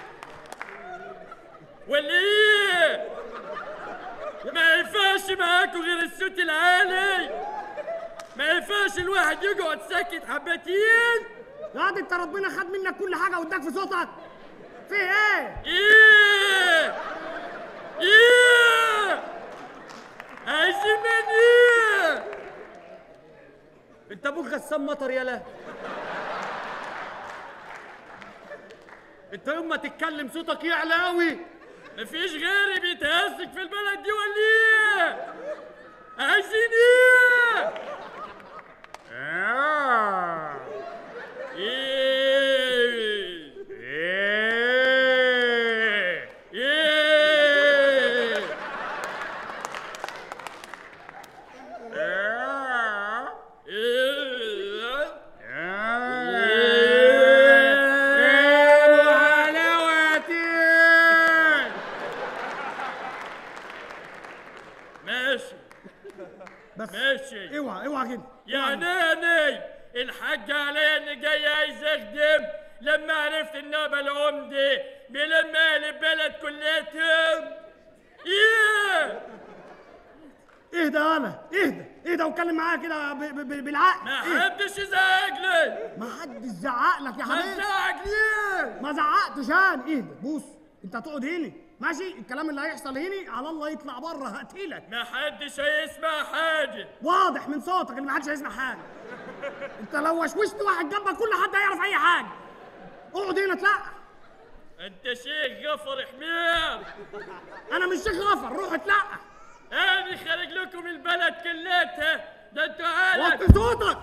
ولا ايه؟ ما ينفعش معاكوا غير الصوت العالي، ما ينفعش الواحد يقعد ساكت حبتين. يا دي انت ربنا خد منك كل حاجه واداك في صوتك. في ايه؟ ايه؟ ايه؟ عايزين من ايه؟ انت ابوك غسان مطر يالا. انت يوم ما تتكلم صوتك يعلى قوي. مفيش غيري بيتهزك في البلد دي ولا ايه؟ عايزين ايه؟ آه. ايه؟ ايه؟ ايه؟ آه. ايه؟ آه. كده. يا ناني الحاج علي اني جاي عايز اخدم لما عرفت النوبه العمده بلما لي البلد كليتهم. ايه اهدى انا اهدى اهدى واتكلم معايا كده ب- ب- ب- بالعقل. ما إيه؟ حدش يزعق لي. ما حدش زعق لك يا ما حبيبي. تزعق ليه؟ ما زعقتش انا. اهدى بص انت هتقعد هنا ماشي. الكلام اللي هيحصل هنا على الله يطلع بره هقتلك. ما حدش هيسمع حاجه. واضح من صوتك اللي ما حدش هيسمع حاجه. انت لو وشوشت واحد جنبك كل حد هيعرف اي حاجه. اقعد هنا اتلقى. انت شيخ غفر حمير. انا مش شيخ غفر، روح اتلقى. انا خارج لكم البلد كلتها. ده انتوا عالم. وطي صوتك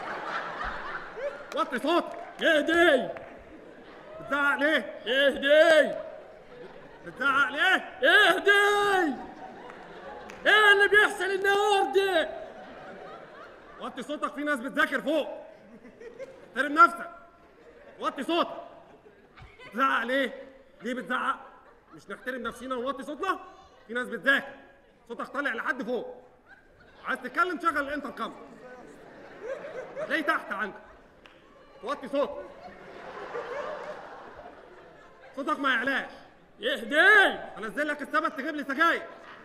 وطي صوتك. اهدي بتزعق ليه؟ اهدي بتزعق ليه؟ اهدي. ايه اللي بيحصل النهارده؟ وطي صوتك، في ناس بتذاكر فوق. احترم نفسك. وطي صوتك. بتزعق ليه؟ ليه بتزعق؟ مش نحترم نفسينا ونوطي صوتنا؟ في ناس بتذاكر. صوتك طالع لحد فوق. عايز تتكلم شغل الانتركم. هتلاقيه تحت عندك. توطي صوتك. صوتك ما يعلاش. اهدي انزل لك السبت تجيب لي سجاير.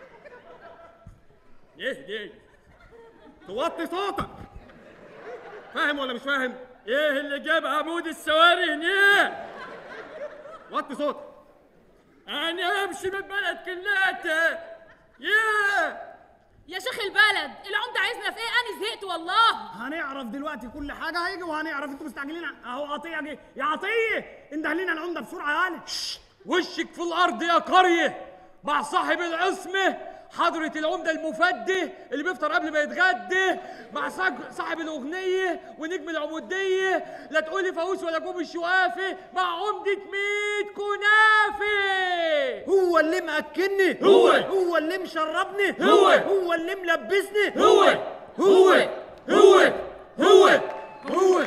اهدي. توطي صوتك. فاهم ولا مش فاهم؟ ايه اللي جاب عمود السواري هنا؟ وطي صوتك. انا امشي من البلد كلها. ياه يا شيخ البلد العمده عايزنا في ايه؟ انا زهقت والله. هنعرف دلوقتي كل حاجه هيجي وهنعرف. انتوا مستعجلين اهو. عطيه جه. يا عطيه انده لنا العمده بسرعه يالا. وشك في الارض يا قريه مع صاحب العصمه حضرة العمدة المفدي اللي بيفطر قبل ما يتغدى مع صاحب صاحب الأغنية ونجم العمودية. لا تقولي فاووس ولا جوب الشوافي مع عمدة ميت كنافي. هو اللي مأكلني، هو. هو اللي مشربني، هو. هو اللي ملبسني، هو هو هو هو هو.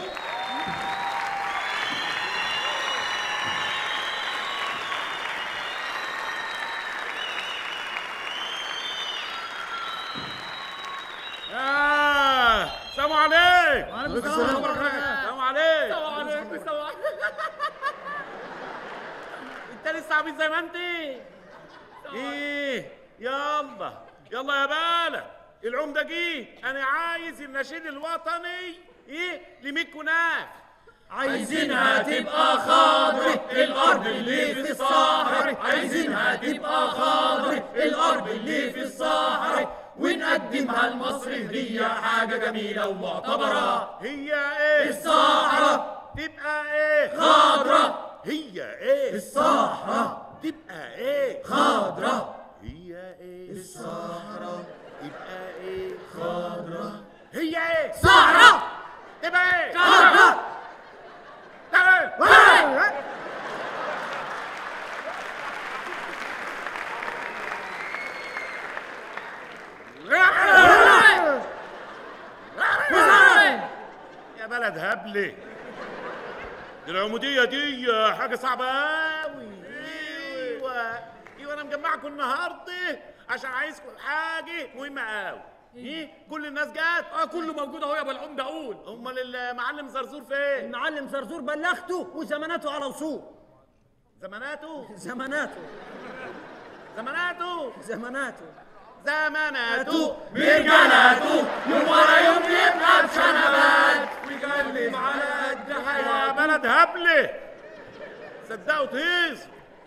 السلام عليكم. وعليكم السلام. السلام عليكم. السلام عليكم. السلام عليكم. انت لسه عبيط زي ما انت. ايه يلا يلا يا بالك. العمده جه. انا عايز النشيد الوطني ايه لميت كناف. عايزينها تبقى خضر الأرض اللي في الصحراء، عايزينها تبقى خضر الأرض اللي في الصحراء، ونقدمها لمصر هدية حاجة جميلة ومعتبرة. هي ايه؟ الصحراء تبقى ايه؟ خضرة، هي ايه؟ الصحراء تبقى ايه؟ خضرة، هي ايه؟ الصحراء تبقى ايه؟ خضرة، هي ايه؟ صحراء تبقى ايه؟ خضرة. تعال. يا بلد هبلة. العمودية دي حاجة صعبة أوي. أيوة أيوة أنا مجمعكم النهاردة عشان عايزكم حاجة مهمة أوي. إيه؟ كل الناس جت؟ اه كله موجود اهو يا ابو العمده. اقول أمال المعلم زرزور فين؟ المعلم زرزور بلغته وزماناته على وصول. زماناته زماناته زماناته زماناته زماناته برجالاته يوم ورا يوم يبقى بشنبات ويقلب على قد حياة. يا بلد هبلة صدقوا تهيص.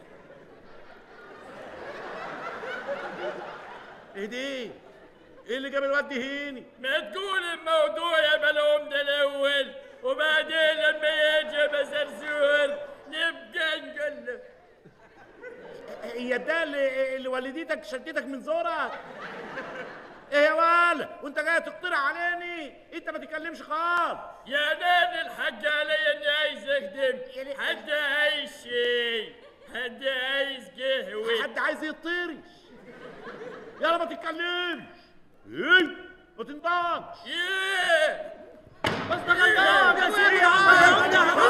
ايه دي؟ ايه اللي جاب الواد هيني؟ ما تقول الموضوع يا ابو العمده الاول وبعدين لما يجي ابو زرزور نبقى نقول له. هي ده اللي, اللي والدتك شدتك من زورك؟ ايه يا ولا وانت جاي تقترح عليني؟ انت ما تتكلمش خالص. يا نادي الحاج علي اني عايز اخدم. حد عايز شيء، حد عايز قهوه، حد عايز يطيرش. يلا ما تتكلمش. ايه ما تنطقش. ايه بس ده غلطان يا سيدي.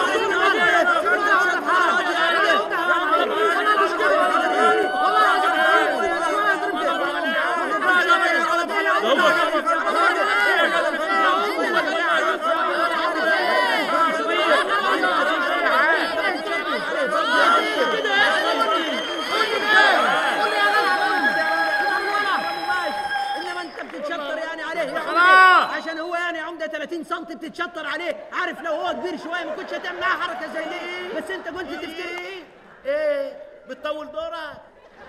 ده ثلاثين سم بتتشطر عليه، عارف لو هو كبير شويه ما كنتش هتعمل معاه حركه زي دي، بس انت قلت تفتكر ايه ايه بتطول دورك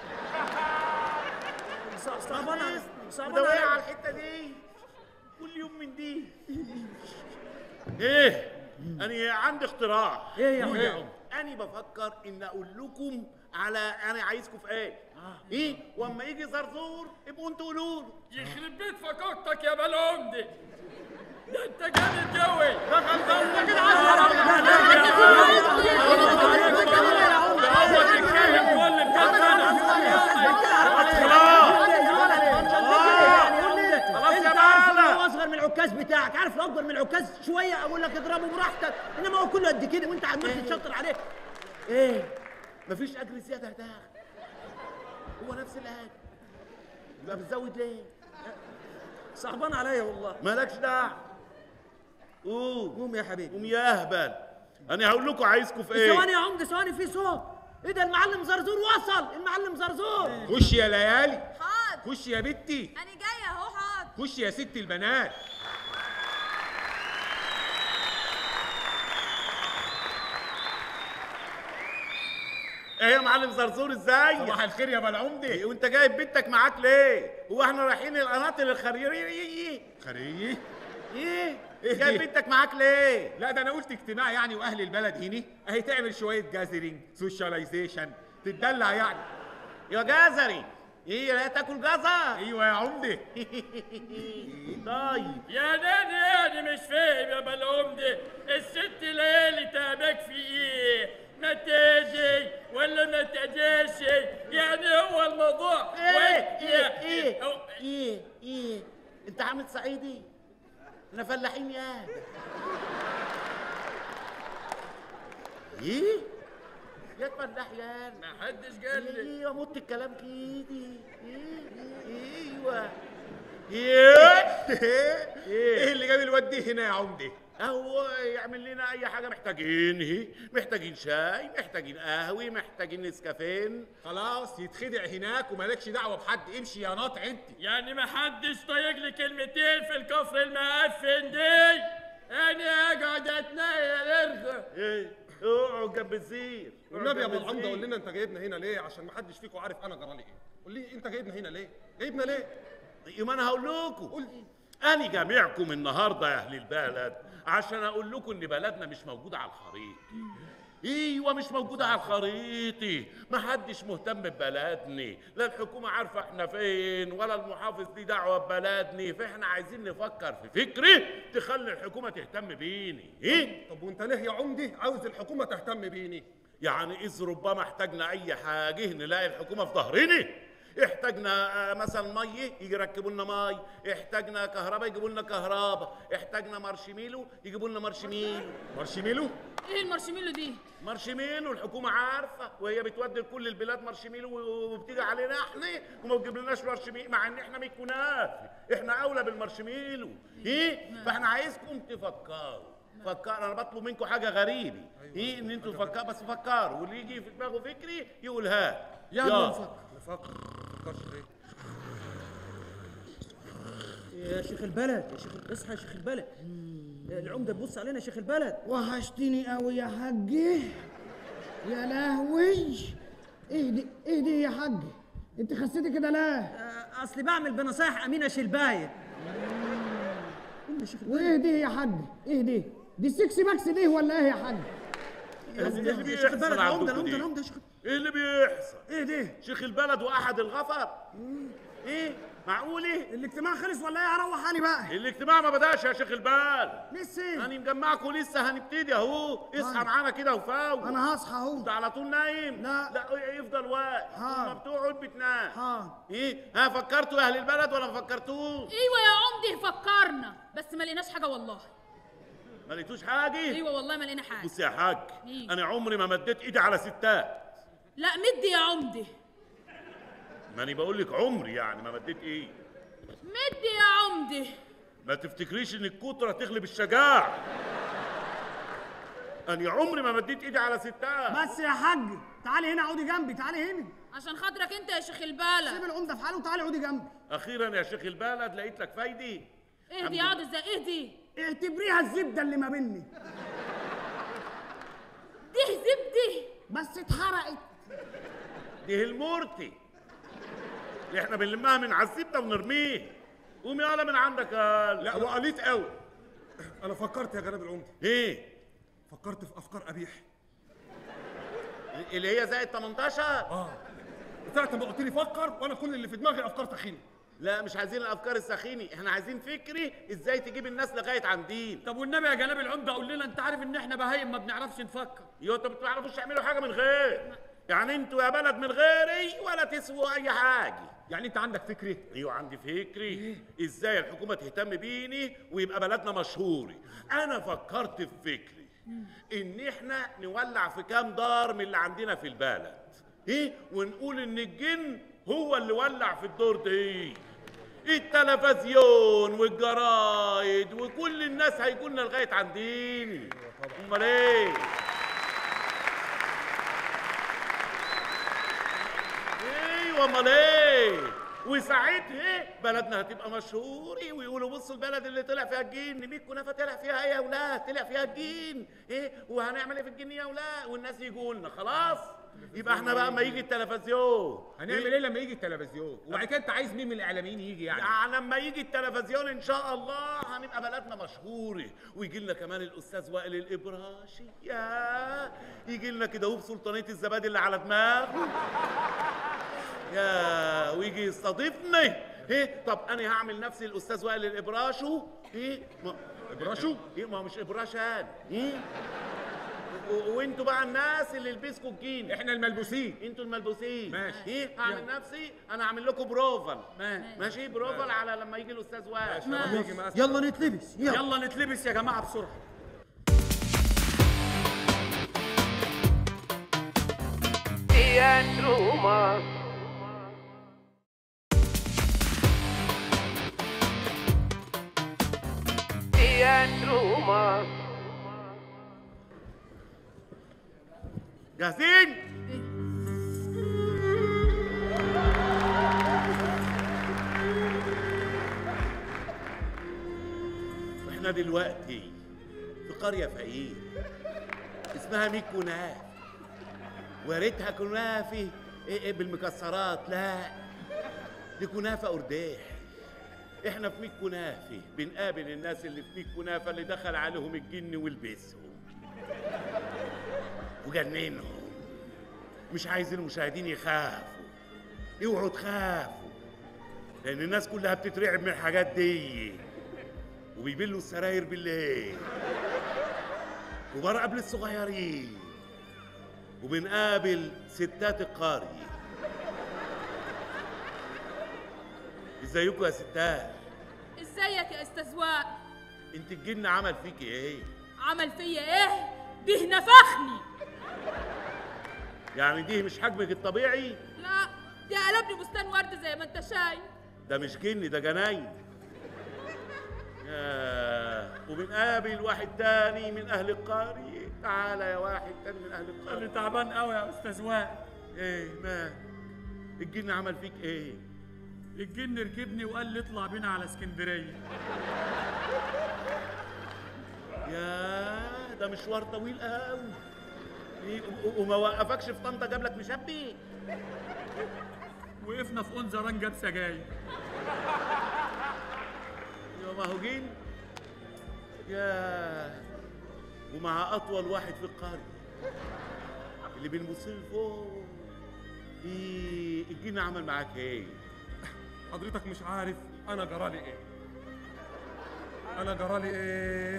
صعبان على صعبان مدوية على على الحته دي كل يوم من دي. ايه انا عندي اختراع. ايه يا عم؟ انا بفكر ان اقول لكم على انا عايزكم في ايه. آه. ايه واما يجي زرزور ابقوا انتوا قولوا له. يخرب بيت فكرتك يا بالعمدة، ده انت جامد قوي. انت كده اصغر من العكاز بتاعك، عارف لو اكبر من العكاز شويه اقول لك اضربه براحتك، انما هو كله قد كده وانت عمال تتشطر عليه. ايه مفيش اجر زياده ده، هو نفس الاجر، يبقى بتزود ليه؟ صعبان عليا والله. مالكش دعوه. قوم قوم يا حبيبي، قوم يا اهبل. انا هقول لكم عايزكم في ايه. ثواني يا عمده، ثواني، في صوت. ايه ده؟ المعلم زرزور وصل، المعلم زرزور. خش يا ليالي، حاضر خش يا بنتي، انا جايه اهو. حاضر خش يا ست البنات. ايه يا معلم زرزور ازاي؟ صباح الخير يا بالعمدة. وانت جايب بنتك معاك ليه؟ هو احنا رايحين القناطر الخريريه؟ خريجي؟ ايه؟ إيه جايب دي؟ بنتك معاك ليه؟ لا ده انا قلت اجتماع يعني، واهل البلد هنا اهي تعمل شويه جازرينج سوشياليزيشن تتدلع يعني. يا جزري ايه لا تاكل جزر؟ ايوه يا عمده. طيب يا ناني يعني مش فاهم يا بالعمدة، الست ليالي تعبك في ايه؟ ما تجي ولا ما تجيش؟ يعني هو الموضوع ايه وإنت- ايه ايه أو- ايه ايه انت عامل صعيدي؟ احنا فلاحين يا ايه يا فلاح يا ما حدش قال لي. ايه اموت الكلام كده. ايه ايوه ايه ايه اللي جاب الواد دي هنا يا عمده؟ هو يعمل لنا اي حاجه محتاجين. ايه محتاجين شاي، محتاجين قهوه، محتاجين نسكافين. خلاص يتخدع هناك ومالكش دعوه بحد، امشي يا ناطع انت. يعني ما حدش طايق لي كلمتين في الكفر المعفن دي؟ انا اقعد اتنيل ارغى. ايه اقعد جنب الزير. والنبي يا ابو جنب العمده الزير. قول لنا انت جايبنا هنا ليه؟ عشان ما حدش فيكم عارف انا جرالي ايه. قول لي انت جايبنا هنا ليه؟ جايبنا ليه؟ يوم انا هقول لكم. قول انا جامعكم النهارده يا اهل البلد عشان اقول لكم ان بلدنا مش موجوده على الخريطه. ايوه مش موجوده على الخريطه، ما حدش مهتم ببلدنا، لا الحكومه عارفه احنا فين ولا المحافظ دي دعوه ببلدنا، فاحنا عايزين نفكر في فكره تخلي الحكومه تهتم بيني. ايه طب وانت ليه يا عمدي عاوز الحكومه تهتم بيني؟ يعني اذ ربما احتاجنا اي حاجه نلاقي الحكومه في ظهرنا. احتاجنا آه، مثلا ميه يجي يركبوا لنا مي، احتاجنا كهرباء يجيبوا لنا كهرباء، احتاجنا مارشميلو يجيبوا لنا مارشميلو. مارشميلو؟ ايه المارشميلو دي؟ مارشميلو الحكومه عارفه وهي بتودي لكل البلاد مارشميلو وبتيجي علينا احنا وما بتجيبلناش مارشميلو مع ان احنا من كنافه، احنا اولى بالمارشميلو. ايه فاحنا عايزكم تفكروا. فكر انا بطلب منكم حاجه غريبه. ايه ان انتوا تفكروا بس فكروا، واللي يجي في دماغه فكري يقولها. يلا نفكر نفكر نفكرش ليه؟ يا شيخ البلد، يا شيخ اصحى يا شيخ البلد. العمده تبص علينا يا شيخ البلد. وحشتني قوي يا حاجي. يا لهوي، ايه دي ايه دي يا حاج؟ انت خسيتي كده ليه؟ آه، اصلي بعمل بنصايح امينه شلبايه. وايه دي يا حاج؟ ايه دي؟ دي السكسي باكس دي ولا ايه يا حاج؟ ايه اللي يا شيخ بيحصل البلد، العمده عندكم العمده دي؟ العمده يا شيخ. ايه اللي بيحصل؟ ايه دي؟ شيخ البلد واحد الغفر. ايه معقوله؟ الاجتماع خلص ولا ايه؟ اروح انا بقى. الاجتماع ما بداش يا شيخ البلد. لسه انا مجمعكم لسه هنبتدي اهو. اصحى معانا كده وفاوق. انا هصحى اهو. انت على طول نايم؟ لا. لا يفضل واقف. ها. لما بتقعد بتنام. ها. ايه ها فكرتوا يا اهل البلد ولا ما فكرتوش؟ ايوه يا عمدي فكرنا، بس ما لقيناش حاجه والله. ما لقيتوش حاجه؟ ايوه والله ما لقينا حاجه. بص يا حاج إيه؟ انا عمري ما مديت ايدي على ستات. لا مدي يا عمدي، ما انا بقول لك عمري يعني ما مديت ايه. مدي يا عمدي. ما تفتكريش ان الكترة تغلب الشجاع. انا عمري ما مديت ايدي على ستات. بس يا حاج تعالي هنا اقعدي جنبي، تعالي هنا. عشان خاطرك انت يا شيخ سيب البلد. العمده في حاله وتعالي اقعدي جنبي. اخيرا يا شيخ البلد لقيت لك فايدي. اهدي يا عاد ازاي؟ اهدي. اعتبريها الزبده اللي ما بيني. دي زبده بس اتحرقت. دي المورتي اللي احنا بنلمها من على الزبده ونرميه. قومي يالا من عندك يا لا وقليت قوي. انا فكرت يا جناب العمده. ايه؟ فكرت في افكار قبيحه اللي هي زائد تمنتاشر. اه ساعة ما قلت لي فكر وانا كل اللي في دماغي افكار تخينه. لا مش عايزين الافكار السخيني، احنا عايزين فكري ازاي تجيب الناس لغايه عندين. طب والنبي يا جناب العمده قول لنا، انت عارف ان احنا بهايم ما بنعرفش نفكر. يا انتوا ما بتعرفوش تعملوا حاجه من غير، يعني انتوا يا بلد من غيري ولا تسووا اي حاجه. يعني انت عندك فكري؟ ايوه عندي فكري ازاي الحكومه تهتم بيني ويبقى بلدنا مشهوري. انا فكرت في فكري ان احنا نولع في كام دار من اللي عندنا في البلد، ايه، ونقول ان الجن هو اللي ولع في الدور دي. التلفزيون والجرايد وكل الناس هيجولنا لغايه عندين. امال ايه؟ ايوه امال ايه؟ وساعتها بلدنا هتبقى مشهورة ويقولوا بصوا البلد اللي طلع فيها الجن. مية كنافة طلع فيها ايه يا ولاد؟ طلع فيها الجن. ايه وهنعمل ايه في الجن يا ولاد؟ والناس يجوا لنا خلاص. يبقى احنا بقى اما يجي التلفزيون هنعمل ايه لما يجي التلفزيون؟ وبعد كده انت عايز مين من الاعلاميين يجي يعني؟ يعني لما يجي التلفزيون ان شاء الله هنبقى بلدنا مشهوره، ويجي لنا كمان الاستاذ وائل الابراشي. يا يجي لنا كده هو بسلطانيه الزبادي اللي على دماغه. يا ويجي يستضيفني. ايه طب انا هعمل نفسي الاستاذ وائل الابراشو. ايه ما ابراشو؟ ايه ما هو مش ابراشان. ايه وانتوا بقى الناس اللي لبسكوا الجين. احنا الملبوسين. انتوا الملبوسين. ماشي. ايه هعمل نفسي انا هعمل لكم بروفل. ماشي. ماشي بروفل على لما يجي الاستاذ وائل. يلا نتلبس يلا. يلا نتلبس يا جماعه بسرعه. Teatro Humano. Teatro Humano. جاهزين؟ احنا دلوقتي في قرية فقير اسمها ميت كناف، وريتها كنافة ايه بالمكسرات، لا دي كنافة قرداح. احنا في ميت كنافة بنقابل الناس اللي في ميت كنافة اللي دخل عليهم الجن ولبسهم وجننهم. مش عايزين المشاهدين يخافوا، اوعوا تخافوا، لان الناس كلها بتترعب من الحاجات دي، وبيبلوا السراير بالليل، كبار قبل الصغيرين، وبنقابل ستات القرية. ازيكم يا ستات؟ ازيك يا استاذ وائل؟ انت الجن عمل فيكي ايه؟ عمل فيا ايه؟ ده نفخني. يعني دي مش حجمك الطبيعي؟ لا دي قلبني بستان ورد زي ما انت شايف. ده مش جن، ده جناين. ياه. وبنقابل واحد تاني من اهل القرية. تعالى يا واحد تاني من اهل القرية. انا تعبان قوي يا استاذ وائل. ايه ما الجن عمل فيك ايه؟ الجن ركبني وقال لي اطلع بينا على اسكندريه. ياه ده مشوار طويل قوي. إيه وما وقفكش في طنطا جاب لك مشبي؟ وقفنا في انزران جاب سجاير. يا ما هو جن. ياه ومع اطول واحد في القريه اللي بنبص له فوق. ايه الجن عمل معاك ايه؟ حضرتك مش عارف انا جرالي ايه؟ انا جرالي ايه؟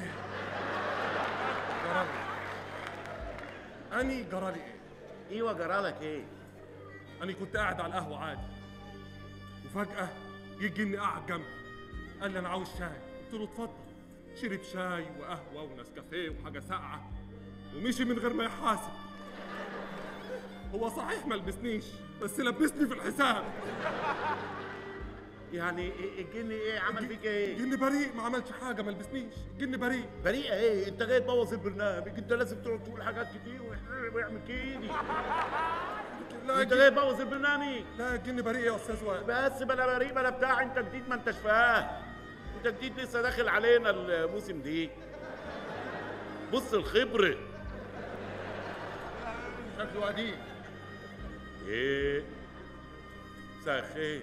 جرالي اني جرالي ايه؟ ايوه جرالك ايه؟ انا كنت قاعد على القهوه عادي، وفجاه جه الجن قاعد جنبي قال لي انا عاوز شاي. قلت له اتفضل. شرب شاي وقهوه ونسكافيه وحاجه ساقعه ومشي من غير ما يحاسب. هو صحيح ما لبسنيش بس لبسني في الحساب. يعني الجن ايه عمل فيك ايه؟ الجن بريء، ما عملش حاجه، ما لبسنيش. الجن بريء. بريئه ايه؟ انت جاي تبوظ البرنامج، انت لازم تقعد تقول حاجات كتير ويعمل كده. لا انت جاي تبوظ البرنامج. لا الجن بريء يا استاذ وائل. بس بلا بريء بلا بتاع، انت جديد ما انتش فاهم. انت جديد لسه داخل علينا الموسم دي. بص الخبره شكله قديم. ايه مساء الخير.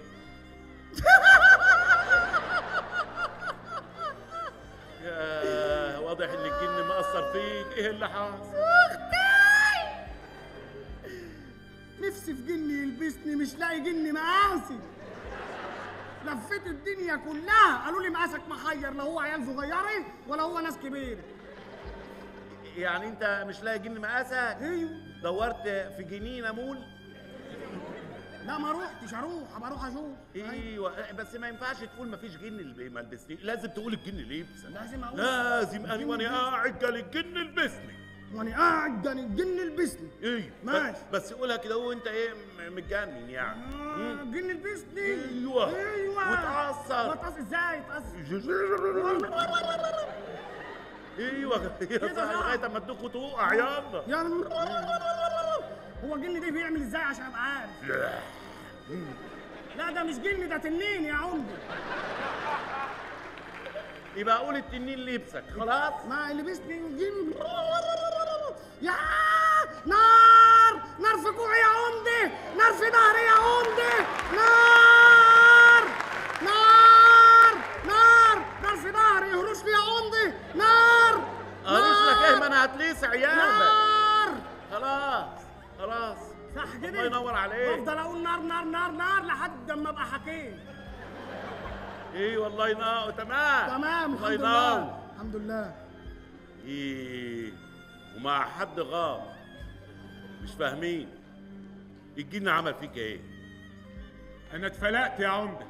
يا واضح ان الجن مأثر فيك. ايه اللي حصل؟ نفسي في جن يلبسني، مش لاقي جن مقاسي. لفيت الدنيا كلها قالوا لي مقاسك محير، لا هو عيال صغيره ولا هو ناس كبيره. يعني انت مش لاقي جن مقاسك؟ ايوه. دورت في جنينه مول؟ لا ما روحتش، اروح ابقى اروح اشوف. ايوه بس ما ينفعش تقول ما فيش جن اللي ما لبسني، لازم تقول الجن لبسك. لازم اقول لازم انا وانا قاعد قال الجن لبسني. وانا قاعد ده الجن لبسني. ايوه ماشي. بس قولها كده وانت ايه متجنن يعني. آه الجن لبسني. ايوه ايوه وتعصر. وتعصر ازاي؟ اتعصر ايوه لغايه اما تدوخ وتوقع. يلا يا هو الجن ده بيعمل ازاي عشان ابقى عارف؟ لا ده مش جن، ده تنين يا عمدي. يبقى قول التنين لبسك خلاص. ما لبسني الجن. يا نار نار في كوعي يا عمدي، نار في ظهري يا عمدي، نار نار نار نار في ظهري، يهرش لي يا عمدي، نار هرش لك ايه؟ ما انا هتلسع يابا. نار. خلاص خلاص صح كده؟ الله ينور عليك. بفضل اقول نار نار نار نار لحد ما ابقى حكيم. ايه والله ينور. تمام تمام الله الحمد ينور. لله الحمد لله. ايه ومع حد غاب مش فاهمين الجن عمل فيك ايه؟ انا اتفلقت يا عمده.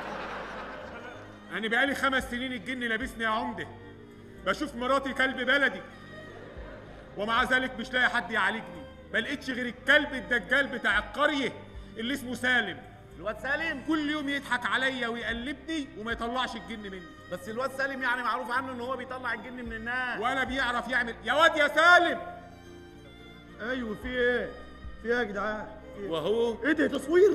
انا بقالي خمس سنين الجن لابسني يا عمده، بشوف مراتي كلب بلدي ومع ذلك مش لاقي حد يعالجني. ما لقيتش غير الكلب الدجال بتاع القريه اللي اسمه سالم. الواد سالم كل يوم يضحك عليا ويقلبني وما يطلعش الجن مني. بس الواد سالم يعني معروف عنه ان هو بيطلع الجن من الناس. ولا بيعرف يعمل. يا واد يا سالم. ايوه في ايه؟ في ايه يا جدعان؟ وهو ايه ده تصوير؟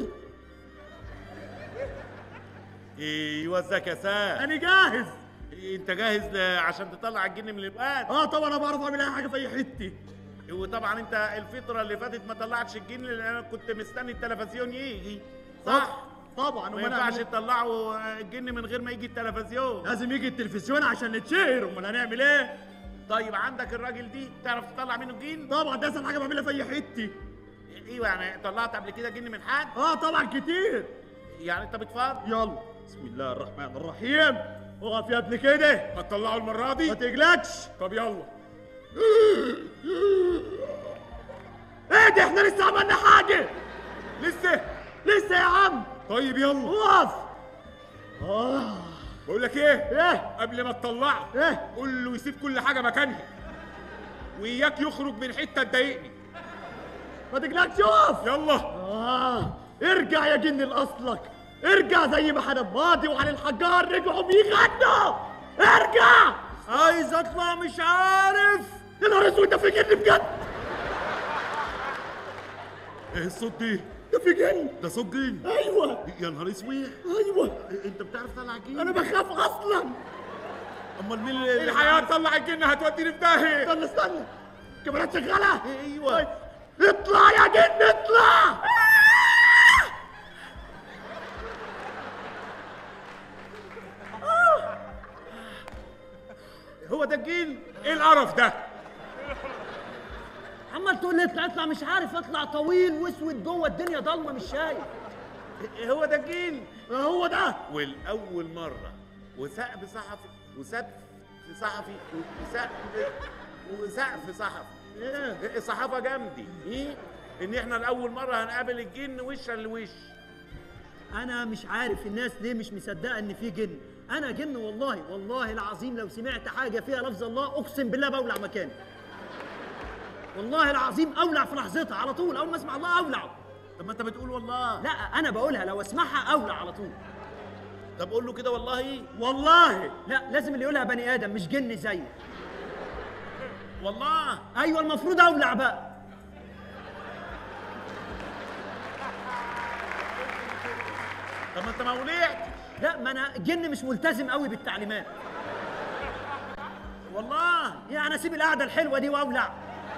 ايوه ازيك يا سالم؟ انا جاهز. انت جاهز ل- عشان تطلع الجن من البقات؟ اه طبعا انا بعرف اعمل اي حاجه في اي حته. وطبعا انت الفتره اللي فاتت ما طلعتش الجن لان انا كنت مستني التلفزيون يجي صح؟ طبعا ما امال ينفعش هنعمل تطلعوا الجن من غير ما يجي التلفزيون. لازم يجي التلفزيون عشان نتشهر، امال هنعمل ايه؟ طيب عندك الراجل دي تعرف تطلع منه جن؟ طبعا ده اسهل حاجه بعملها في اي حته. ايوه يعني طلعت قبل كده جن من حد؟ اه طبعا كتير. يعني انت بتفضل؟ يلا بسم الله الرحمن الرحيم. اقف يا ابني كده. هتطلعوا المره ما دي؟ تقلقش. طب يلا. ايه ده احنا لسه عملنا حاجه؟ لسه؟ لسه يا عم. طيب يلا. اقف. اه بقول لك ايه؟ ايه؟ قبل ما تطلعه ايه؟ قول له يسيب كل حاجه مكانها وإياك يخرج من حته تضايقني. ما تقلقش اقف. يلا. اه ارجع يا جن لاصلك، ارجع زي ما حنان ماضي وعلي الحجار رجعوا بيغنوا. ارجع. عايز اطلع مش عارف. يا نهار اسود ده في جن بجد. ايه الصوت دي؟ ده في جن. ده صوت جن؟ ايوه يا نهار اسود. ايوه انت بتعرف تطلع جن؟ انا بخاف اصلا. امال مين اللي الحياه تطلع الجن هتوديني في داهيه. استنى استنى كاميرات شغاله. ايوه اطلع يا جن اطلع. هو ده الجن؟ ايه القرف ده؟ عمال تقول لي اطلع اطلع مش عارف اطلع، طويل واسود جوه الدنيا ضلمه مش شايف. هو ده الجن؟ هو ده. والاول مره وسقف صحفي وسقف صحفي وسقف وسقف صحفي. ايه صحافه جامدي ايه ان احنا لاول مره هنقابل الجن وشا لوش. انا مش عارف الناس ليه مش مصدقه ان في جن. انا جن والله والله العظيم. لو سمعت حاجه فيها لفظ الله اقسم بالله بولع مكاني. والله العظيم اولع في لحظتها على طول. اول ما اسمع الله اولع. طب ما انت بتقول والله. لا انا بقولها لو اسمعها اولع على طول. طب قول له كده والله. والله لا لازم اللي يقولها بني ادم مش جن زيي. والله ايوه المفروض اولع بقى. طب ما انت ما ولعتش. لا ما انا جن مش ملتزم قوي بالتعليمات. والله يعني اسيب القعده الحلوه دي واولع.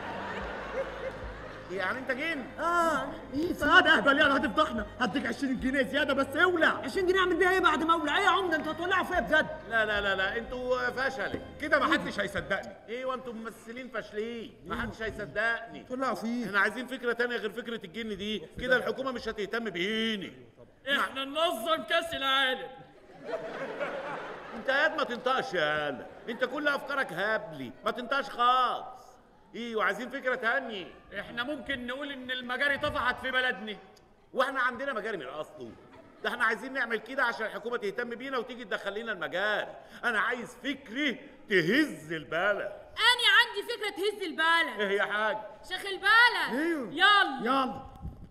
يعني انت جن؟ اه ايه سعاده اهبل يعني هتفضحنا. هديك عشرين جنيه زياده بس اولع. عشرين جنيه اعمل بيها ايه بعد ما اولع؟ ايه يا عمده انتوا هتولعوا فيا بجد؟ لا لا لا لا انتوا فشلة كده محدش هيصدقني. ايوه انتوا ممثلين فاشلين، محدش هيصدقني. طلعوا فيه. احنا عايزين فكره تانية غير فكره الجن دي، كده الحكومه مش هتهتم بيني. احنا ننظم كاس العالم. انت قاعد ما تنطقش يا هلا، انت كل افكارك هبلي، ما تنطقش خالص. ايوه عايزين فكره تانية. احنا ممكن نقول ان المجاري طفحت في بلدنا. واحنا عندنا مجاري من اصله. ده احنا عايزين نعمل كده عشان الحكومه تهتم بينا وتيجي تدخل لنا المجاري. انا عايز فكره تهز البلد. انا عندي فكره تهز البلد. ايه يا حاج؟ شيخ البلد. ايوه يلا يلا.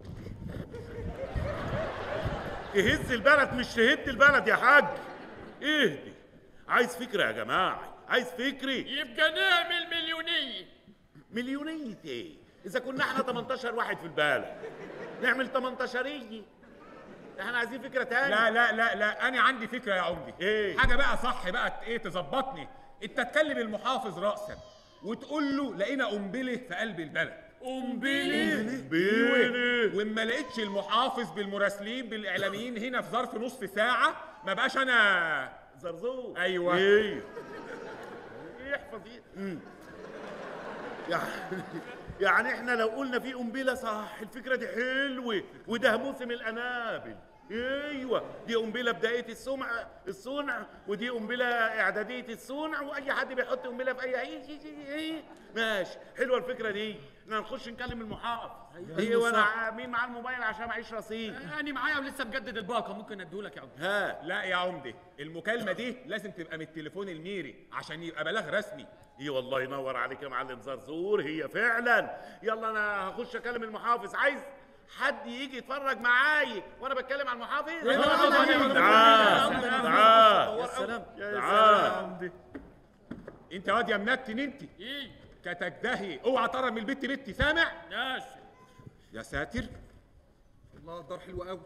تهز البلد مش تهد البلد يا حاج. اهدي. عايز فكره يا جماعه، عايز فكري. يبقى نعمل مليونيه. مليونيه ايه؟ اذا كنا احنا تمنتاشر واحد في البلد نعمل تمنتاشريه. احنا عايزين فكره تانية. لا لا لا لا انا عندي فكره يا عمدي. ايه؟ حاجه بقى صح بقى ايه تظبطني. انت تكلم المحافظ راسا وتقول له لقينا قنبله في قلب البلد. قنبله؟ بيني. وإما لقيتش المحافظ بالمراسلين بالاعلاميين هنا في ظرف نص ساعه ما بقاش انا زرزور. ايوه ايه يحفظ ايه. يعني يعني احنا لو قلنا في قنبله صح الفكره دي حلوه، وده موسم القنابل. ايوه دي قنبله بدايه الصنع الصنع ودي قنبله اعداديه الصنع، واي حد بيحط قنبله في اي اي ماشي. حلوه الفكره دي. احنا نخش نكلم المحافظ. ايوه انا مين معاه الموبايل عشان معيش رصيد؟ انا معايا ولسه مجدد الباقه، ممكن اديهولك يا عم. ها لا يا عمدي المكالمه دي لازم تبقى من التليفون الميري عشان يبقى بلاغ رسمي. ايه والله ينور عليك يا معلم زرزور، هي فعلا. يلا انا هخش اكلم المحافظ. عايز حد يجي يتفرج معايا وانا بتكلم على المحافظ؟ تعال تعال يا سلام تعال. انت واد يا منتن انت. ايه كتك دهي اوعى تقرب من البت بنتي سامع؟ ماشي. يا ساتر. الله الدار حلو قوي.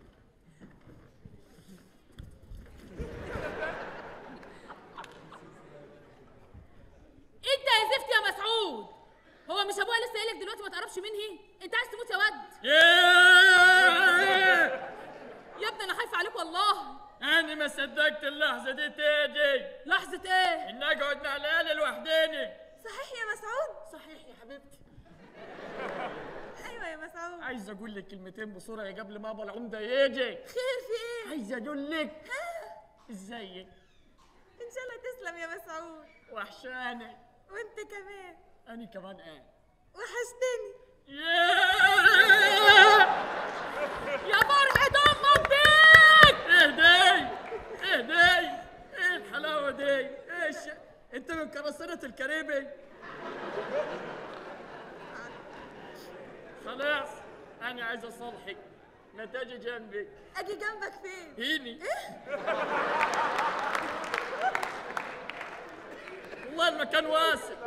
انت يا زفت يا مسعود، هو مش ابوها لسه قايلك دلوقتي ما تقربش مني؟ انت عايز تموت يا واد؟ يا ابني انا خايفه عليك والله. انا ما صدقت اللحظه دي تيجي. لحظه ايه؟ ان اقعد مع العيال لوحديني. صحيح يا مسعود؟ صحيح يا حبيبتي. ايوه يا مسعود. عايز اقول لك كلمتين بسرعه قبل ما ابو العمده يجي. خير في ايه؟ عايز اقول لك ازيك. ان شاء الله تسلم يا مسعود. وحشاني. وانت كمان. انا كمان قاعد. وحشتني. يا فرحة امك بيك. اهدي اهدي. ايه الحلاوه دي؟ ايش انت من قراصنة الكاريبي؟ خلاص انا عايز اصالحك، ما تجي جنبي. اجي جنبك فين؟ هيني. والله المكان واسع.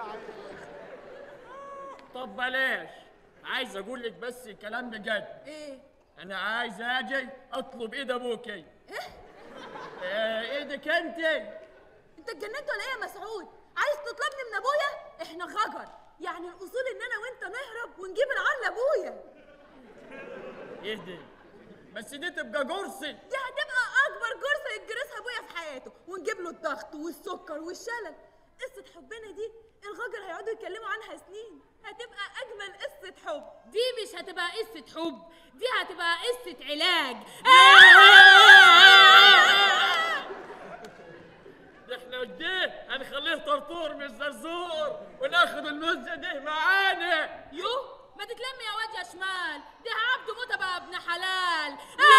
طب بلاش، عايز اقول لك بس كلام بجد. ايه؟ انا عايز اجي اطلب ايد ابوكي. ايه؟ آه ايدك انت. انت اتجننت ولا ايه يا مسعود؟ عايز تطلبني من ابويا؟ احنا غجر، يعني الاصول ان انا وانت نهرب ونجيب العار لابويا. اهدي بس دي تبقى جرسي. دي هتبقى اكبر جرثه يتجرسها ابويا في حياته، ونجيب له الضغط والسكر والشلل. قصه حبنا دي الغجر هيقعدوا يتكلموا عنها سنين، هتبقى اجمل قصه حب. دي مش هتبقى قصه حب، دي هتبقى قصه علاج. احنا قديه هنخليه طرطور مش زرزور وناخد المزه دي معانا. يو ما تتلم يا واد يا شمال، دي عبده موته بقى ابن حلال.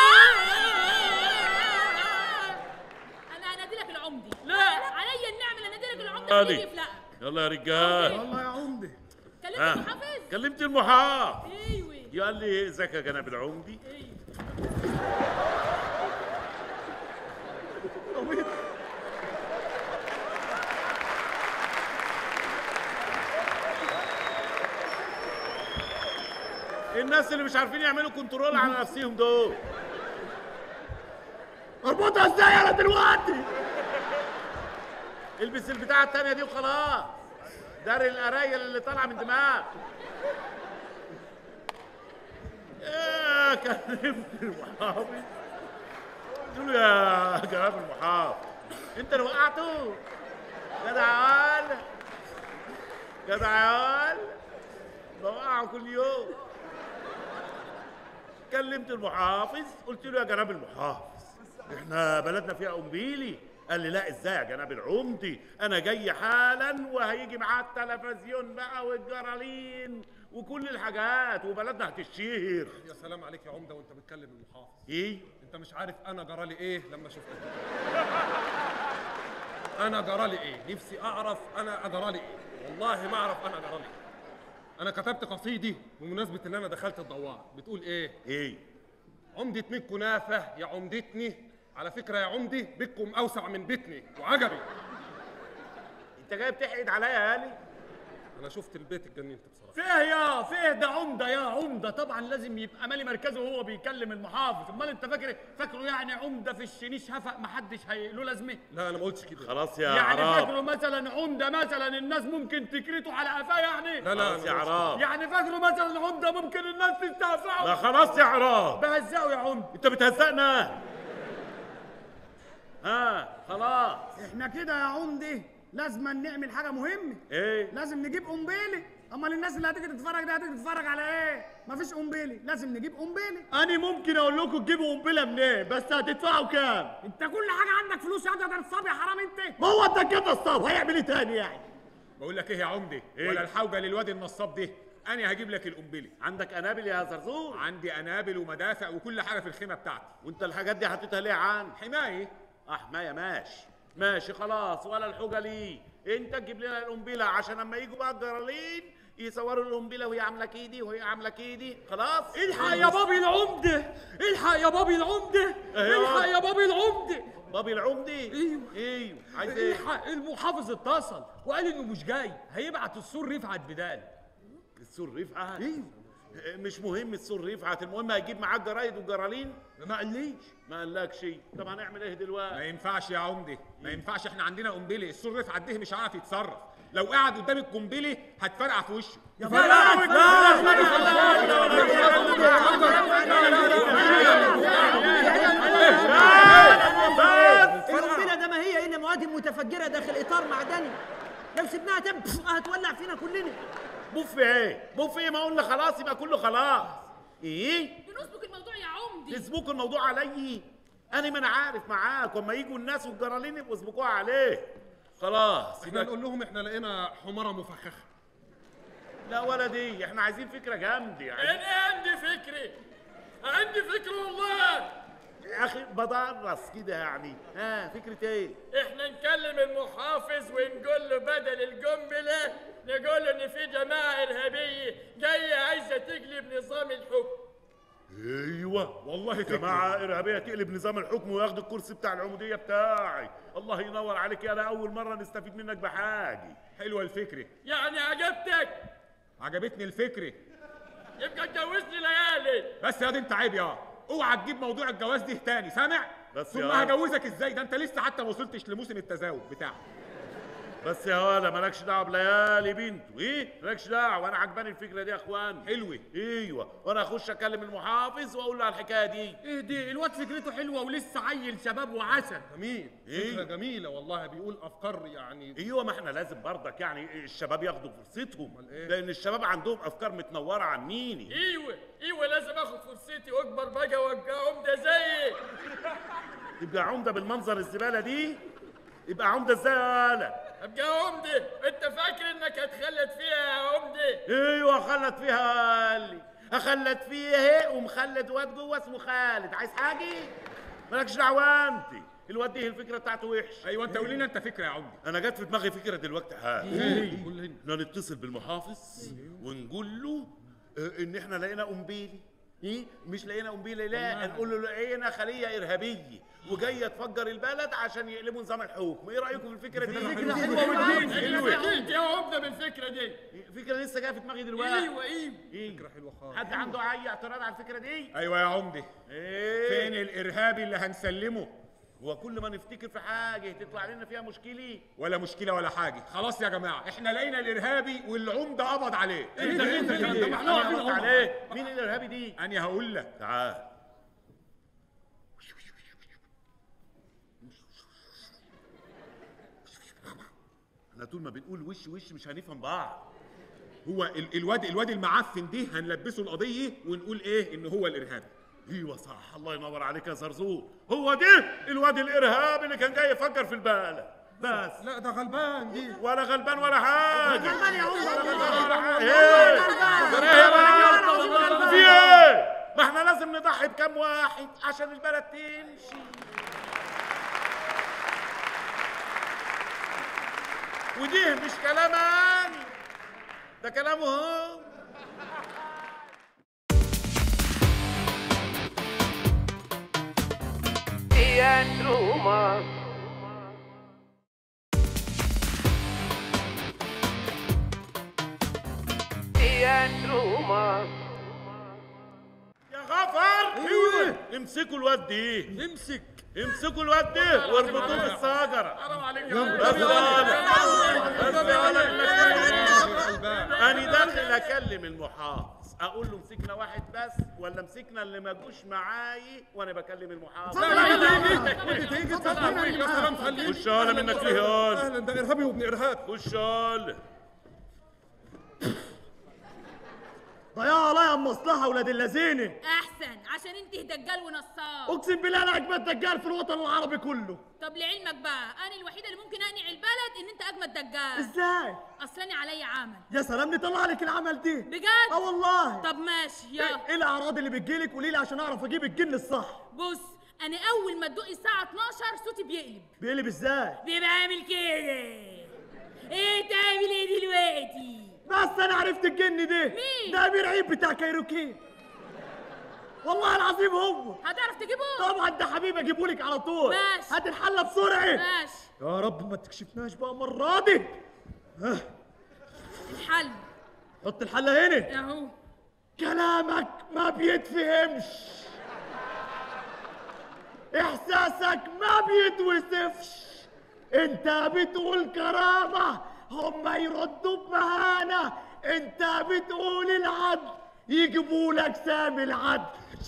انا هنادي لك العمدي. لا عليا النعمه انادي لك العمدي اللي يفلقك. يلا يا رجال. والله يا عمدي. كلمت ها. المحافظ؟ كلمت المحافظ. ايوه. قال لي ازيك يا جناب العمدي؟ ايوه. الناس اللي مش عارفين يعملوا كنترول على نفسهم دول. اربطها ازاي انا دلوقتي؟ البس البتاعه التانيه دي وخلاص، داري القرايل اللي طالعه من دماغك. يا كلمت المحافظ، قلت له يا جناب المحافظ انت اللي وقعته؟ جدع يا ولا جدع يا ولا، بوقعه كل يوم. كلمت المحافظ قلت له يا جناب المحافظ احنا بلدنا فيها قنبيلي. قال لي لا ازاي يا جناب العمدي، انا جاي حالا وهيجي معاه التلفزيون بقى والجرالين وكل الحاجات وبلدنا هتشهر. يا سلام عليك يا عمده وانت بتكلم المحافظ. ايه؟ انت مش عارف انا جرالي ايه لما شفتك. انا جرالي ايه؟ نفسي اعرف انا جرالي ايه. والله ما اعرف انا جرالي ايه. انا كتبت قصيدي بمناسبه ان انا دخلت الدوار. بتقول ايه؟ ايه؟ عمدة ميت كنافه يا عمدتني، على فكره يا عمدي بيتكم اوسع من بيتني وعجبي. انت جاي بتحقد عليا يا هاني؟ انا شفت البيت اتجننت بصراحه. فيه يا فيه ده عمده يا عمده، طبعا لازم يبقى مالي مركزه وهو بيكلم المحافظ. امال انت فاكر فاكره يعني عمده في الشنيش هفق محدش له لازمه؟ لا انا ما قلتش كده. خلاص يا يعني عراب. فاكره مثلا عمده مثلا الناس ممكن تكرته على قفاه يعني؟ لا لا خلاص يا عراب. يعني فاكره مثلا عمده ممكن الناس تستهفعه؟ لا خلاص يا عراب. بهزقه يا عمده. انت بتهزقنا. ها خلاص. احنا كده يا عمدي لازم نعمل حاجه مهمه. ايه؟ لازم نجيب قنبيلي. امال الناس اللي هتيجي تتفرج دي هتيجي تتفرج على ايه؟ مفيش قنبيلي، لازم نجيب قنبيلي. انا ممكن اقول لكم تجيبوا قنبله منين، بس هتدفعوا كام؟ انت كل حاجه عندك فلوس يا ده نصاب يا حرام انت. ما هو انت كده نصاب، هيعمل ايه تاني يعني؟ بقول لك ايه يا عمدي؟ إيه؟ ولا الحوجه للواد النصاب ده، انا هجيب لك القنبله. عندك انابل يا زرزور؟ عندي انابل ومدافع وكل حاجه في الخيمه بتاعتي. وانت الحاجات دي حطيتها ليه عن حمايه. اه حمايه. ماشي ماشي خلاص، ولا الحوجه ليه. انت تجيب لنا القنبله عشان لما يجوا بقى الجرالين يصوروا القنبله وهي عامله كيدي وهي عامله كيدي. خلاص الحق يا بابي العمده، الحق يا بابي العمده، أيوة. الحق يا بابي العمده. بابي العمدي؟ ايوه ايوه عايز ايه؟ الحق المحافظ اتصل وقال انه مش جاي، هيبعت السور رفعت بدال. السور رفعت؟ ايوه مش مهم السور رفعت، المهم هيجيب معاه الجرايد والجرالين. ما قاليش. ما قالكش. طب هنعمل ايه دلوقتي؟ ما ينفعش يا عمدي، ما ينفعش، احنا عندنا قنبله. السور رفعت ده مش عارف يتصرف، لو قعد قدام القنبله هتفرقع في وشه. يا القنبله ده ما هي الا مواد متفجره داخل اطار معدني، لو سيبناها تم هتولع فينا كلنا. بوف ايه؟ بوف ايه؟ ما قلنا خلاص يبقى كله خلاص. ايه؟ بنسبك الموضوع يا عمدي. تسبقوا الموضوع علي؟ انا ما انا عارف معاك، واما يجوا الناس والجرالين يبقوا يسبقوها عليه. خلاص احنا نقول لهم احنا لقينا حماره مفخخه. لا ولا دي، احنا عايزين فكره جامده يعني. انا عندي فكره، عندي فكره والله يا اخي بدرس كده يعني. ها فكره ايه؟ احنا نكلم المحافظ ونقول له بدل القنبله نقول له ان في جماعه ارهابيه جايه عايزه تقلب نظام الحكم. ايوه والله فكرة. جماعه ارهابيه تقلب نظام الحكم وياخدوا الكرسي بتاع العموديه بتاعي. الله ينور عليك، انا اول مره نستفيد منك بحاجه. حلوه الفكره. يعني عجبتك؟ عجبتني الفكره. يبقى اتجوزني ليالي. بس يا دي انت عيب يا، اوعى تجيب موضوع الجواز ده تاني، سامع؟ بس ثم يا هجوزك ازاي؟ ده انت لسه حتى ما وصلتش لموسم التزاوج بتاعك. بس يا ولا مالكش دعوه بليالي بنته. ايه مالكش دعوه، وانا عجباني الفكره دي يا اخوان. حلوه. ايوه وانا اخش اكلم المحافظ واقول له على الحكايه دي. ايه دي الواد فكرته حلوه ولسه عيل شباب وعسل. جميل. إيه؟ فكره جميله والله، بيقول افكار يعني. ايوه ما احنا لازم برضك يعني الشباب ياخدوا فرصتهم، أمال إيه؟ لان الشباب عندهم افكار متنوره عنيني. ايوه ايوه لازم اخد فرصتي واكبر بقى وابقى عمده زيك. تبقى عمده بالمنظر الزباله دي؟ يبقى عمده ازاي يا ولا؟ ابقى عمده، انت فاكر انك هتخلد فيها يا عمده؟ ايوه خلت فيها قال لي اخلت فيها اهي، ومخلد واد جوه اسمه خالد. عايز حاجه؟ مالكش دعوه انت. الواد دي الفكره بتاعته وحش. ايوه انت قول لنا انت فكره يا عمده. انا جت في دماغي فكره دلوقتي حاجه. ايه؟ قول لنا. احنا نتصل بالمحافظ ونقول له اه ان احنا لقينا قنبيلي. ايه مش لقينا قنبيله، لا نقول له لقينا خليه ارهابيه وجايه تفجر البلد عشان يقلبوا نظام الحكم. ايه رايكم في الفكره دي؟ فكره حلوه جدا. حلوه يا عمده بالفكره دي. فكره لسه جايه في دماغي دلوقتي. ايوه ايوه إيه؟ فكره حلوه خالص. حد عنده اي اعتراض على الفكره دي؟ ايوه يا عمده. ايه فين الارهابي اللي هنسلمه؟ هو كل ما نفتكر في حاجه تطلع لنا فيها مشكله؟ ولا مشكله ولا حاجه. خلاص يا جماعه احنا لقينا الارهابي والعمده قبض عليه. انت انت انت احنا قبضت عليه. مين الارهابي دي؟ انا هقول لك. تعال. احنا طول ما بنقول وش وش مش هنفهم بعض. هو ال الواد الواد المعفن دي هنلبسه القضيه ونقول ايه ان هو الارهابي. ايوه صح، الله ينور عليك يا زرزور. هو ده الواد الارهابي اللي كان جاي يفكر في البلد بس. لا ده غلبان دي. ولا غلبان ولا حاجه. غلبان يا عمر. ولا غلبان ولا حاجه. ايه في ايه؟ ما احنا لازم نضحي بكام واحد عشان البلد تمشي. ودي مش كلام اني، ده كلامه هو. Teatro Mas. Teatro Mas. يا غفر. ايوه امسكوا الواد دي. امسك امسكوا الواد ده واربطوه في الشجره. حرام عليك يا بس انا داخل اكلم المحافظ اقول له مسكنا واحد بس ولا مسكنا اللي ما جوش معاي وانا بكلم المحافظ؟ ودي تيجي تصدق يا سلام خليك. خش يالا منك ليه يالا. اهلا ده ارهابي وابن ارهاب. خش يالا. ضياع عليا المصلحه ولاد اللذينه. احسن عشان انت دجال ونصاب. اقسم بالله انا اجمد دجال في الوطن العربي كله. طب لعلمك بقى انا الوحيده اللي ممكن اقنع البلد ان انت اجمد دجال. ازاي؟ اصل انا عليا عمل. يا سلام نطلع لك العمل دي. بجد؟ اه والله. طب ماشي يلا. ايه الاعراض اللي بتجيلك؟ قولي لي عشان اعرف اجيب الجن الصح. بص انا اول ما تدوقي الساعه اتناشر صوتي بيقلب. بيقلب ازاي؟ بيبقى عامل كده. ايه تعمل ايه دلوقتي؟ بس انا عرفت الجن ده. مين؟ ده امير عيد بتاع كايروكين. والله العظيم هو. هتعرف تجيبه؟ طبعا ده حبيبي اجيبهولك على طول. ماشي. هات الحله بسرعه. ماشي. يا رب ما تكشفناش بقى المره دي. ها الحل. حط الحله هنا. اهو. كلامك ما بيتفهمش. احساسك ما بيتوصفش. انت بتقول كرامه هم يردوا بمهانه. انت بتقول العدل يجيبوا لك سامي العدل.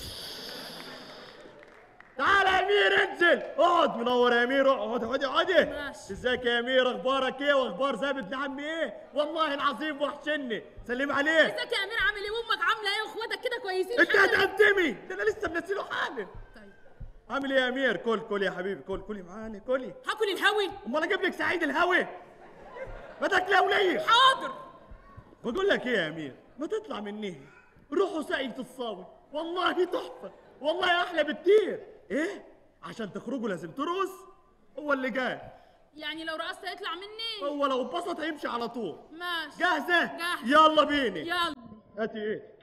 تعال يا امير انزل اقعد. منور يا امير. اقعد اقعد اقعد. ماشي. ازيك يا امير؟ اخبارك ايه واخبار زاب ابن عمي ايه؟ والله العظيم وحشني. سلم عليه. ازيك يا امير عامل ايه وامك عامله ايه واخواتك كده كويسين؟ انت هتقدمي ده انا لسه منزله حالا. طيب عامل ايه يا امير؟ كل كل يا حبيبي كل كلي معانا كلي. هاكل الهوي. امال اجيب لك سعيد الهوي؟ ما تاكلها وليه؟ حاضر. بقول لك ايه يا امير؟ ما تطلع مني روحوا ساقية الصاوي. والله تحفه والله احلى بكتير. ايه؟ عشان تخرجوا لازم ترقص؟ هو اللي جاي. يعني لو رقصت هيطلع مني؟ هو لو اتبسط هيمشي على طول. ماشي. جاهزه؟ جاهزة. يلا بينا. يلا. هاتي ايه؟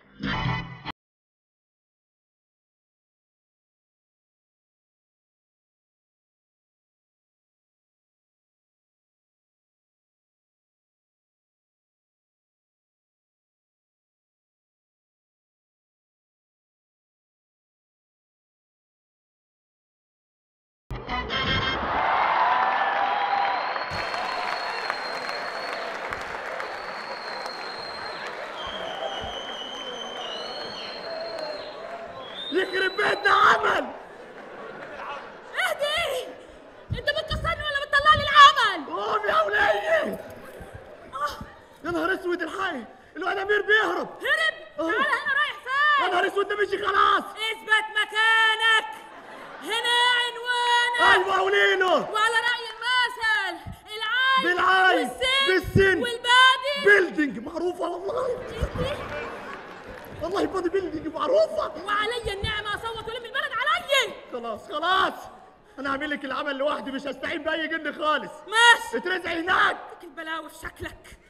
يخرب بيتنا عمل. اهدي. انت بتكسرني ولا بتطلع لي العمل؟ قوم يا ولية. يا نهار اسود الحي الواد امير بيهرب. هرب؟ أوه. تعالى هنا رايح فين؟ يا نهار اسود ده مشي خلاص. اثبت مكانك. هنا عنوانك. ايوه قولي له. وعلى رأي المثل العين بالعين والسن بالسن والبادي بيلدينج معروفه والله. والله بادي بيلدينج معروفه. وعلي النعمة اصوت ولم البلد علي. خلاص خلاص انا هعمل لك العمل لوحدي مش هستعين باي جن خالص. ماشي. اترزعي هناك. البلاوي في شكلك.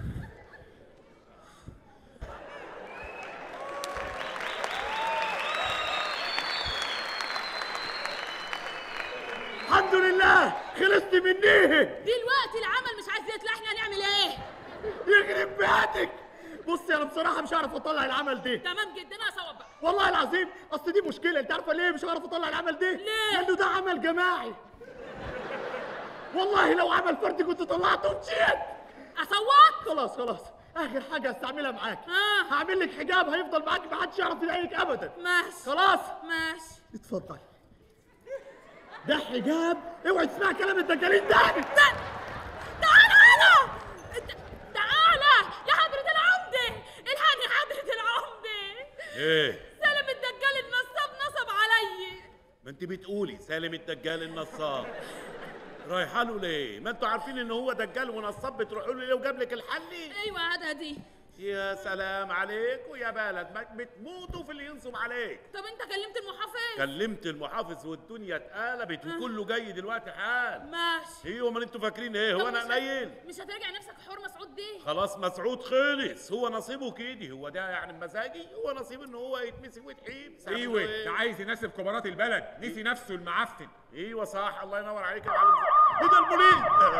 الحمد لله خلصت منيه. دلوقتي العمل مش عايز يطلع احنا هنعمل ايه؟ يخرب بيتك. بصي انا بصراحه مش هعرف اطلع العمل ده. تمام جدا انا هصوت بقى. والله العظيم اصل دي مشكله، انت عارفه ليه مش هعرف اطلع العمل ده؟ ليه؟ لانه ده عمل جماعي. والله لو عمل فردي كنت طلعته ومشيت. اصوت؟ خلاص خلاص، اخر حاجه هستعملها معاك. آه. هعمل لك حجاب هيفضل معاك محدش يعرف يضايقك ابدا. ماشي خلاص ماشي. اتفضل. ده حجاب، اوعي تسمع كلام الدجالين تاني. تعالى هنا، تعالى يا حضرة العمدة، الحقني يا حضرة العمدة. ايه؟ سالم الدجال النصاب نصب علي. ما انت بتقولي سالم الدجال النصاب، رايحه له ليه؟ ما انتوا عارفين ان هو دجال ونصاب، بتروحوا له ليه وجاب لك الحلي؟ ايوه هاتها دي. يا سلام عليكوا يا بلد، ما بتموتوا في اللي ينصب عليك. طب انت كلمت المحافظ؟ كلمت المحافظ والدنيا اتقلبت وكله جاي دلوقتي حال. ماشي. ايوه، ما انتوا فاكرين ايه؟ هو انا قليل؟ مش هتراجع نفسك حور مسعود دي؟ خلاص مسعود خلص، هو نصيبه كده، هو ده يعني مزاجي، هو نصيبه ان هو يتمسك ويتحيب. ايوه ده عايز يناسب كبارات البلد، نسي نفسه المعفن. ايوه صح، الله ينور عليك يا معلم. ايه ده البوليس؟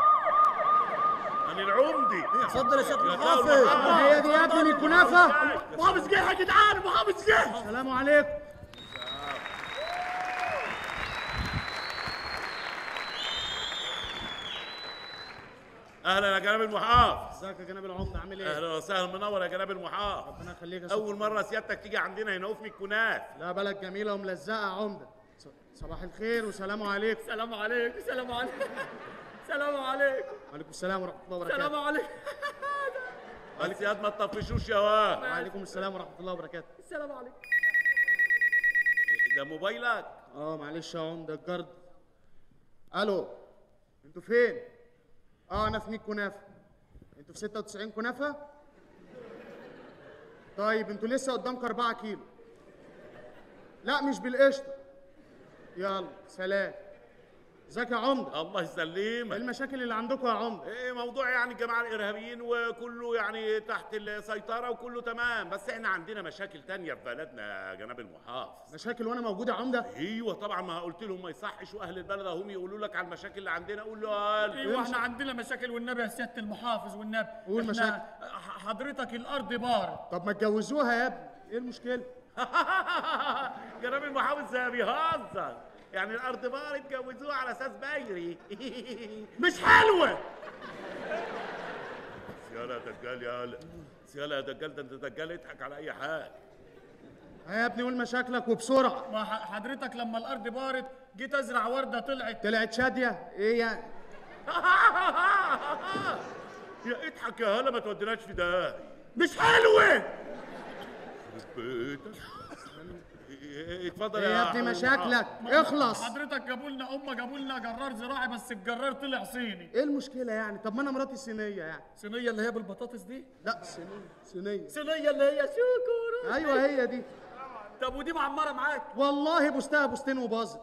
انا العمدي. اتفضل يا سيادة المحافظ. هي دي يا ابني الكنافه. محافظ جه يا جدعان، محافظ جه. السلام عليكم. اهلا يا جناب المحافظ. ازيك يا جناب العمده، عامل ايه؟ اهلا وسهلا، منور يا جناب المحافظ. ربنا يخليك يا سيادة. اول مره سيادتك تيجي عندنا هنا في الكناف. لا بلد جميله وملزقه يا عمده. صباح الخير وسلام عليكم. سلام عليكم، سلام عليكم، سلام عليكم. وعليكم السلام ورحمه الله وبركاته. سلام عليكم. بس يا ما تطفشوش يا واد. وعليكم السلام ورحمه الله وبركاته. السلام عليكم. ده موبايلك؟ اه معلش يا عمده الجرد. الو، انتوا فين؟ اه انا في مية كنافه. انتوا في ستة وتسعين كنافه؟ طيب انتوا لسه قدامكم أربعة كيلو. لا مش بالقشطه. يلا سلام. ازيك يا عمده؟ الله ايه يسلمك. المشاكل اللي عندكم يا عمده؟ ايه موضوع يعني الجماعه الارهابيين وكله يعني تحت السيطره وكله تمام، بس احنا عندنا مشاكل تانية في بلدنا يا جناب المحافظ. مشاكل وانا موجود يا عمده؟ ايوه طبعا، ما قلت لهم ما يصحش، واهل البلد هم يقولوا لك على المشاكل اللي عندنا. قول له قال. ايوه احنا عندنا مشاكل والنبي يا سياده المحافظ والنبي. قول إحنا مشاكل. ح- حضرتك الارض بارد. طب ما تجوزوها يا ابني، ايه المشكله؟ جناب المحافظ بيهزر، يعني الارض بار اتجوزوها على اساس بايري. مش حلوه. سياله يا دجال، يالا سياله يا دجال، ده انت دجال اضحك على اي حاجه. يا ابني قول مشاكلك وبسرعه. ما ح- حضرتك لما الارض بارد جيت ازرع ورده طلعت. طلعت شاديه ايه يعني؟ يا اضحك يا هلا، ما توديناش في ده. مش حلوه. بيتك. اتفضل ايه يا ابني حضرة مشاكلك؟ ما- اخلص. حضرتك جابوا لنا امه جابوا لنا جرار زراعي بس الجرار طلع صيني. ايه المشكله يعني؟ طب ما انا مراتي صينيه يعني. صينيه اللي هي بالبطاطس دي؟ لا صينيه صينيه. صينيه اللي هي شكر. ايوه هي دي. طب ودي معمره معاك؟ والله بوستها بوستين وباظت.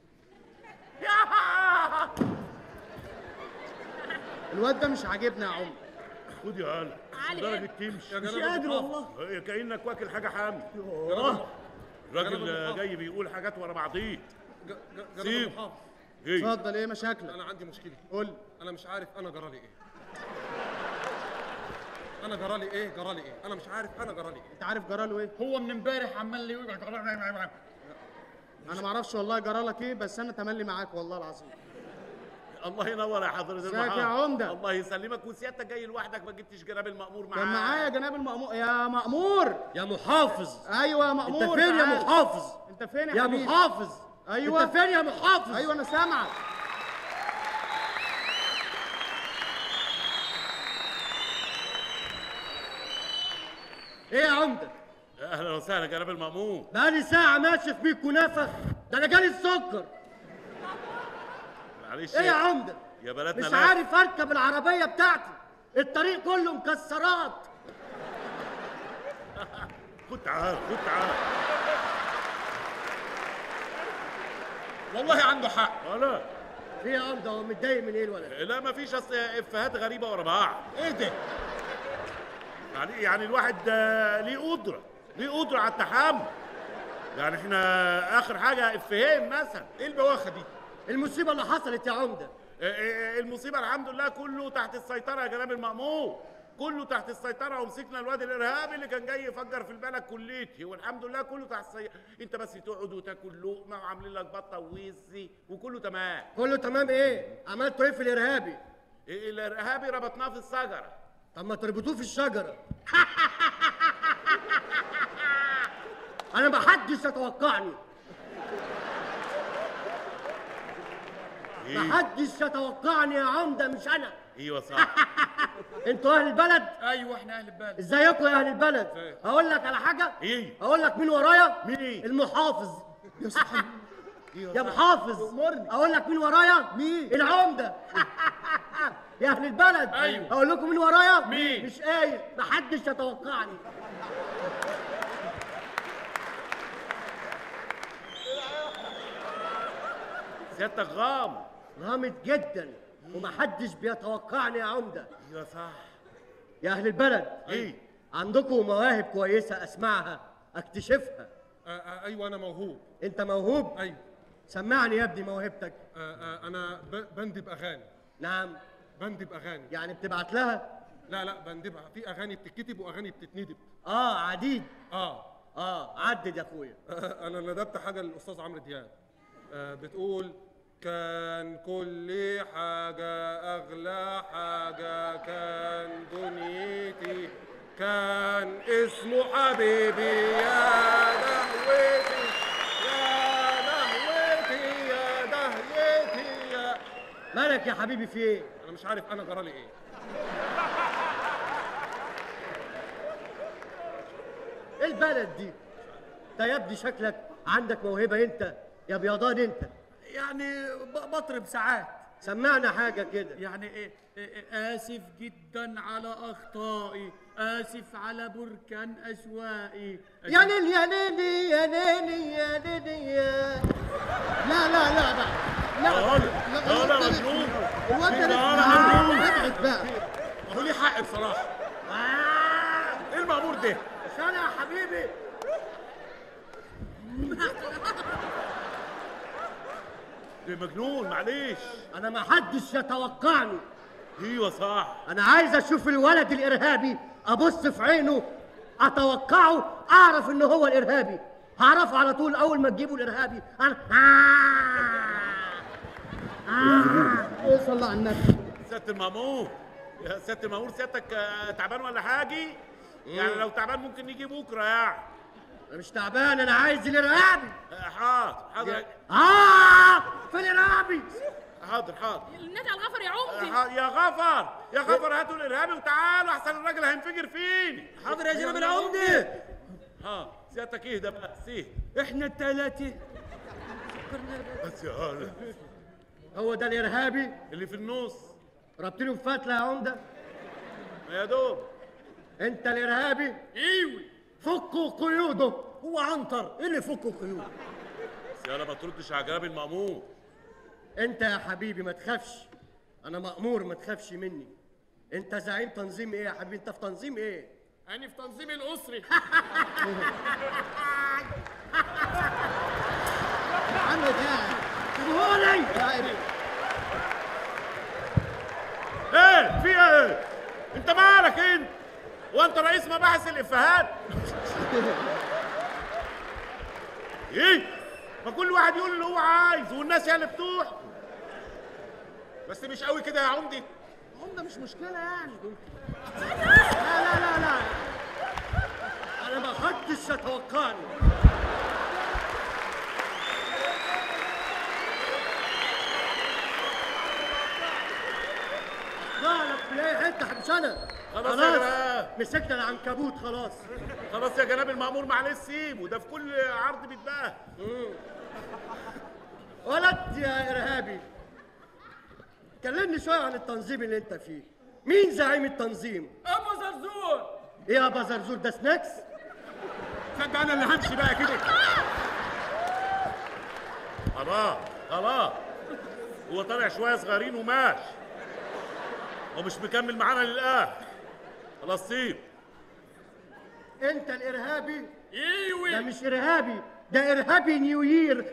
الواد ده مش عاجبني يا عمر. خد يا هلا. علي درجة تمشي. مش قادر والله. هي كأنك واكل حاجة حامي. اه الراجل جاي بيقول حاجات ورا بعضيه. ج- ج- جناب سيب. المحافظ، ايه؟ اتفضل ايه مشاكلك؟ انا عندي مشكله. قول لي. انا مش عارف انا جرالي ايه. انا جرالي ايه؟ جرالي ايه؟ انا مش عارف انا جرالي ايه. انت عارف جراله ايه؟ هو من امبارح عمال يقول انا ما اعرفش والله جرالك ايه، بس انا تملي معاك والله العظيم. الله ينور يا حضرة ازيك المحافظ. يا عمدة؟ الله يسلمك، وسيادتك جاي لوحدك، ما جبتش جناب المأمور معاك. كان معايا جناب المأمور. يا مأمور. يا محافظ. ايوه يا مأمور. انت فين يا تعال. محافظ؟ انت فين يا يا حبيبي؟ محافظ. ايوه. انت فين يا محافظ؟ ايوه انا سامعك. ايه يا عمده؟ اهلا وسهلا جناب المأمور. بقالي ساعة ماشي في بيك كنافة، ده أنا جالي السكر. معلش إيه يا عمدة؟ يا بلدنا مش لا. عارف أركب العربية بتاعتي، الطريق كله مكسرات. خد تعال خد تعال. والله عنده حق. ولا إيه يا عمدة هو متضايق من إيه الولد؟ لا، ما فيش، اصل افيهات غريبة ورا بعض. إيه ده؟ يعني يعني الواحد آه، ليه قدرة ليه قدرة على التحمل. يعني احنا اخر حاجة افيهين مثلا. إيه البواخة دي؟ المصيبة اللي حصلت يا عمدة. آه، آه، المصيبة الحمد لله كله تحت السيطرة يا جناب المأمور. كله تحت السيطره، ومسكنا الواد الارهابي اللي كان جاي يفجر في البلد كليتي، والحمد لله كله تحت السيطره. انت بس تقعد وتاكل لقمه وعاملين لك بطه ووزي وكله تمام. كله تمام ايه؟ عملتوا ايه في الارهابي؟ إيه الارهابي ربطناه في الشجره. طب ما تربطوه في الشجره. انا ما حدش يتوقعني. إيه؟ ما حدش يتوقعني يا عمده، مش انا. ايوه صح. انتوا اهل البلد؟ ايوه احنا اهل البلد. ازيكم يا اهل البلد؟ اقول لك على حاجه؟ ايه؟ اقول لك مين ورايا؟ مين؟ المحافظ. يا صاحبي يا محافظ اقول لك مين ورايا؟ مين؟ العمده. يا اهل البلد. أيوه. اقول لكم مين ورايا؟ مين؟ مش قايل، محدش يتوقعني. سيادتك غام. غامض جدا ومحدش بيتوقعني يا عمده. ايوه صح. يا اهل البلد. ايه؟ عندكم مواهب كويسه اسمعها اكتشفها. آه آه ايوه انا موهوب. انت موهوب؟ ايوه. سمعني يا ابني موهبتك. آه آه انا ب- بندب اغاني. نعم. بندب اغاني. يعني بتبعت لها؟ لا لا بندبها، في اغاني بتتكتب واغاني بتتندب. اه عديد. اه اه عدد يا اخويا. آه، انا ندبت حاجه للاستاذ عمرو دياب. آه بتقول كان كل حاجه اغلى حاجه كان دنيتي، كان اسمه حبيبي يا دهوتي يا دهوتي يا دهيتي يا. مالك يا حبيبي في ايه؟ انا مش عارف انا جرالي ايه. ايه البلد دي؟ انت يا ابني شكلك عندك موهبه انت يا بيضان انت. يعني ب- بطرب ساعات. سمعنا حاجه كده. يعني إيه, إيه آسف جدا على أخطائي، آسف على بركان أشوائي. يا ليل يا ليلي يا ليلي يا ليلي يا. لا لا لا بقى. لا لا لا مجنون. الواد ده لا مجنون. ابعد بقى. هو ليه حق بصراحه. آه. ايه المأمور ده؟ مش انا يا حبيبي. ده مجنون معلش. انا ما حدش يتوقعني. ايوه صح. انا عايز اشوف الولد الارهابي، ابص في عينه اتوقعه، اعرف ان هو الارهابي. هعرفه على طول اول ما تجيبوا الارهابي. انا آه. آه. صلى على النبي. سيادة المأمور، يا سيادة المأمور سيادتك آه، تعبان ولا حاجة؟ يعني لو تعبان ممكن نيجي بكرة يعني. انا مش تعبان، انا عايز الارهابي. آه، حاضر حاضر. اه في الارهابي. حاضر حاضر. النادي على الغفر يا عمدي. آه، يا غفر يا غفر هاتوا الارهابي وتعالوا احسن الراجل هينفجر فيني. حاضر يا جناب العمدة. ها سيادتك اهدى بقى سيه. احنا التلاتة. بس يا هلا هو ده الارهابي اللي في النص. ربط له فتله يا عمده. ما يا دوب. انت الارهابي؟ ايوه. فكوا قيوده. هو عنتر ايه اللي فكوا قيوده؟ بس يالا ما تردش على جناب المأمور. انت يا حبيبي ما تخافش، انا مأمور ما تخافش مني. انت زعيم تنظيم ايه يا حبيبي؟ انت في تنظيم ايه؟ أنا في تنظيم الأسري. عم ده سيبهولي. ايه في ايه؟ انت مالك انت؟ وانت رئيس مباحث الافيهات؟ ايه؟ ما كل واحد يقول اللي هو عايز والناس هي اللي بتوح. بس مش قوي كده يا عمدي. عمده مش مشكله يعني. لا لا لا لا انا ما حدش يتوقعني. مالك في اي حته مش انا. خلاص يا جناب. مسكنا العنكبوت خلاص. خلاص يا جناب المأمور معلش سيبه، ده في كل عرض بيتباهى. ولد يا ارهابي، كلمني شويه عن التنظيم اللي انت فيه. مين زعيم التنظيم؟ أبو زرزور. ايه يا ابو زرزور ده سناكس؟ تصدق انا اللي همشي بقى كده. خلاص خلاص هو طالع شويه صغيرين وماشي، ومش مكمل معانا للاخر. خلاص سيب. انت الارهابي؟ ايوه. ده مش ارهابي، ده ارهابي نيو يير.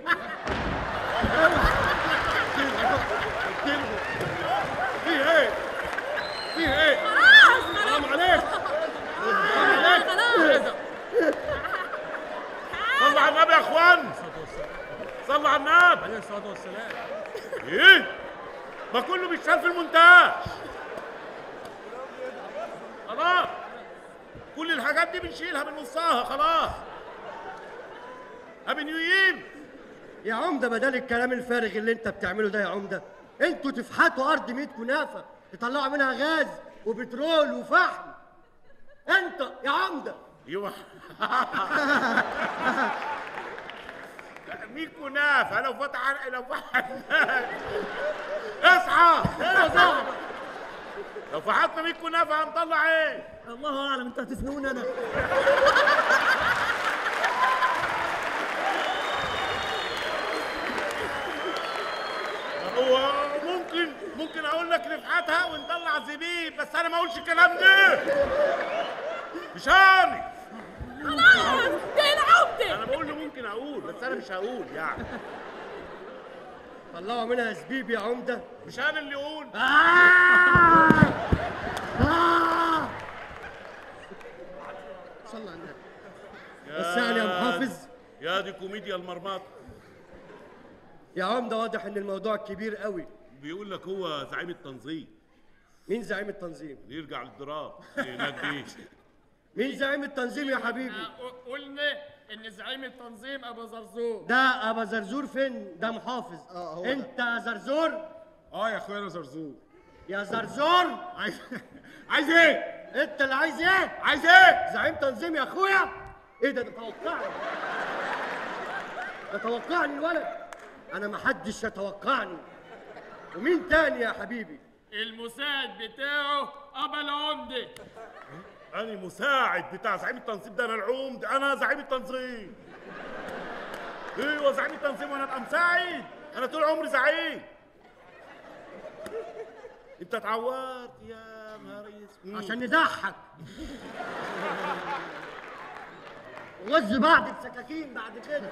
في ايه؟ في ايه؟ خلاص حرام عليك. الصلاه والسلام. ايه؟ ما كله بيشتغل في المونتاج. خلاص كل الحاجات دي بنشيلها بنقصها خلاص. ابي نيويين يا عمده بدل الكلام الفارغ اللي انت بتعمله ده يا عمده، انتوا تفحتوا ارض مية كنافه تطلعوا منها غاز وبترول وفحم. انت يا عمده ايوه مية كنافه لو فتح لو فتح اصحى ايه يا صاحبي؟ لو فحطنا مية كنافه هنطلع ايه؟ الله اعلم، انت هتسنوني انا. هو ممكن ممكن اقول لك نفحتها ونطلع زبيب، بس انا ما اقولش الكلام ده. مش هاني خلاص دي العمده. انا بقول له ممكن اقول، بس انا مش هقول يعني. طلعوا منها زبيب يا عمده. مش انا اللي اقول. آه! آه! صلى على النبي. بس يعني يا محافظ، يا دي كوميديا المرمطه. يا عمده واضح ان الموضوع كبير قوي. بيقول لك هو زعيم التنظيم. مين زعيم التنظيم؟ يرجع للضراب هناك دي. مين زعيم التنظيم يا حبيبي؟ قلنا ان زعيم التنظيم ابو زرزور. ده ابو زرزور فين؟ ده محافظ. اه هو انت يا زرزور؟ اه يا اخويا انا زرزور. يا زرزور عايز عايز ايه؟ انت اللي عايز ايه؟ عايز ايه؟ زعيم تنظيم يا اخويا؟ ايه ده؟ ده توقعني. ده توقعني الولد. انا ما حدش يتوقعني. ومين تاني يا حبيبي؟ المساعد بتاعه ابا العمده. انا مساعد بتاع زعيم التنظيم ده؟ انا العمد، انا زعيم التنظيم. ايوه زعيم التنظيم وانا ابقى مساعد؟ انا طول عمري زعيم. انت اتعورت يا نهار اسود. عشان نضحك. وغز بعض بسكاكين بعد كده.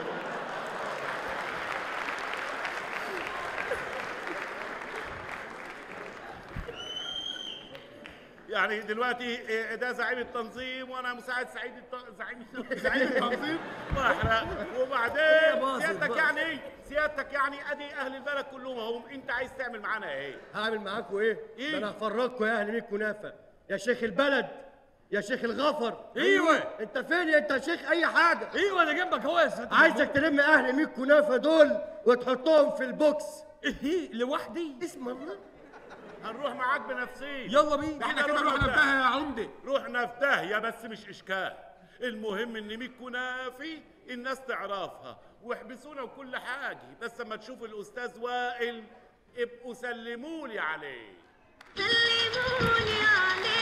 يعني دلوقتي ده زعيم التنظيم وانا مساعد سعيد الت... زعيم زعيم التنظيم. واحنا وبعدين سيادتك يعني سيادتك يعني ادي اهل البلد كلهم اهم، انت عايز تعمل معانا ايه؟ هعمل معاكوا ايه؟ إيه؟ ده انا هفرجكوا يا اهل مية كنافه، يا شيخ البلد، يا شيخ الغفر. ايوه انت فين يا انت يا شيخ اي حاجه؟ ايوه انا جنبك اهو يا سيدي. عايزك تلم اهل مية كنافه دول وتحطهم في البوكس. ايه لوحدي؟ اسم الله. هنروح معاك بنفسين. يلا بينا. احنا كده رحنا في داهيه يا عمده. رحنا في داهيه بس مش اشكال. المهم ان مية كنافه الناس تعرفها واحبسونا وكل حاجه، بس لما تشوف الاستاذ وائل ابقوا سلموا لي عليه. سلموا لي عليه.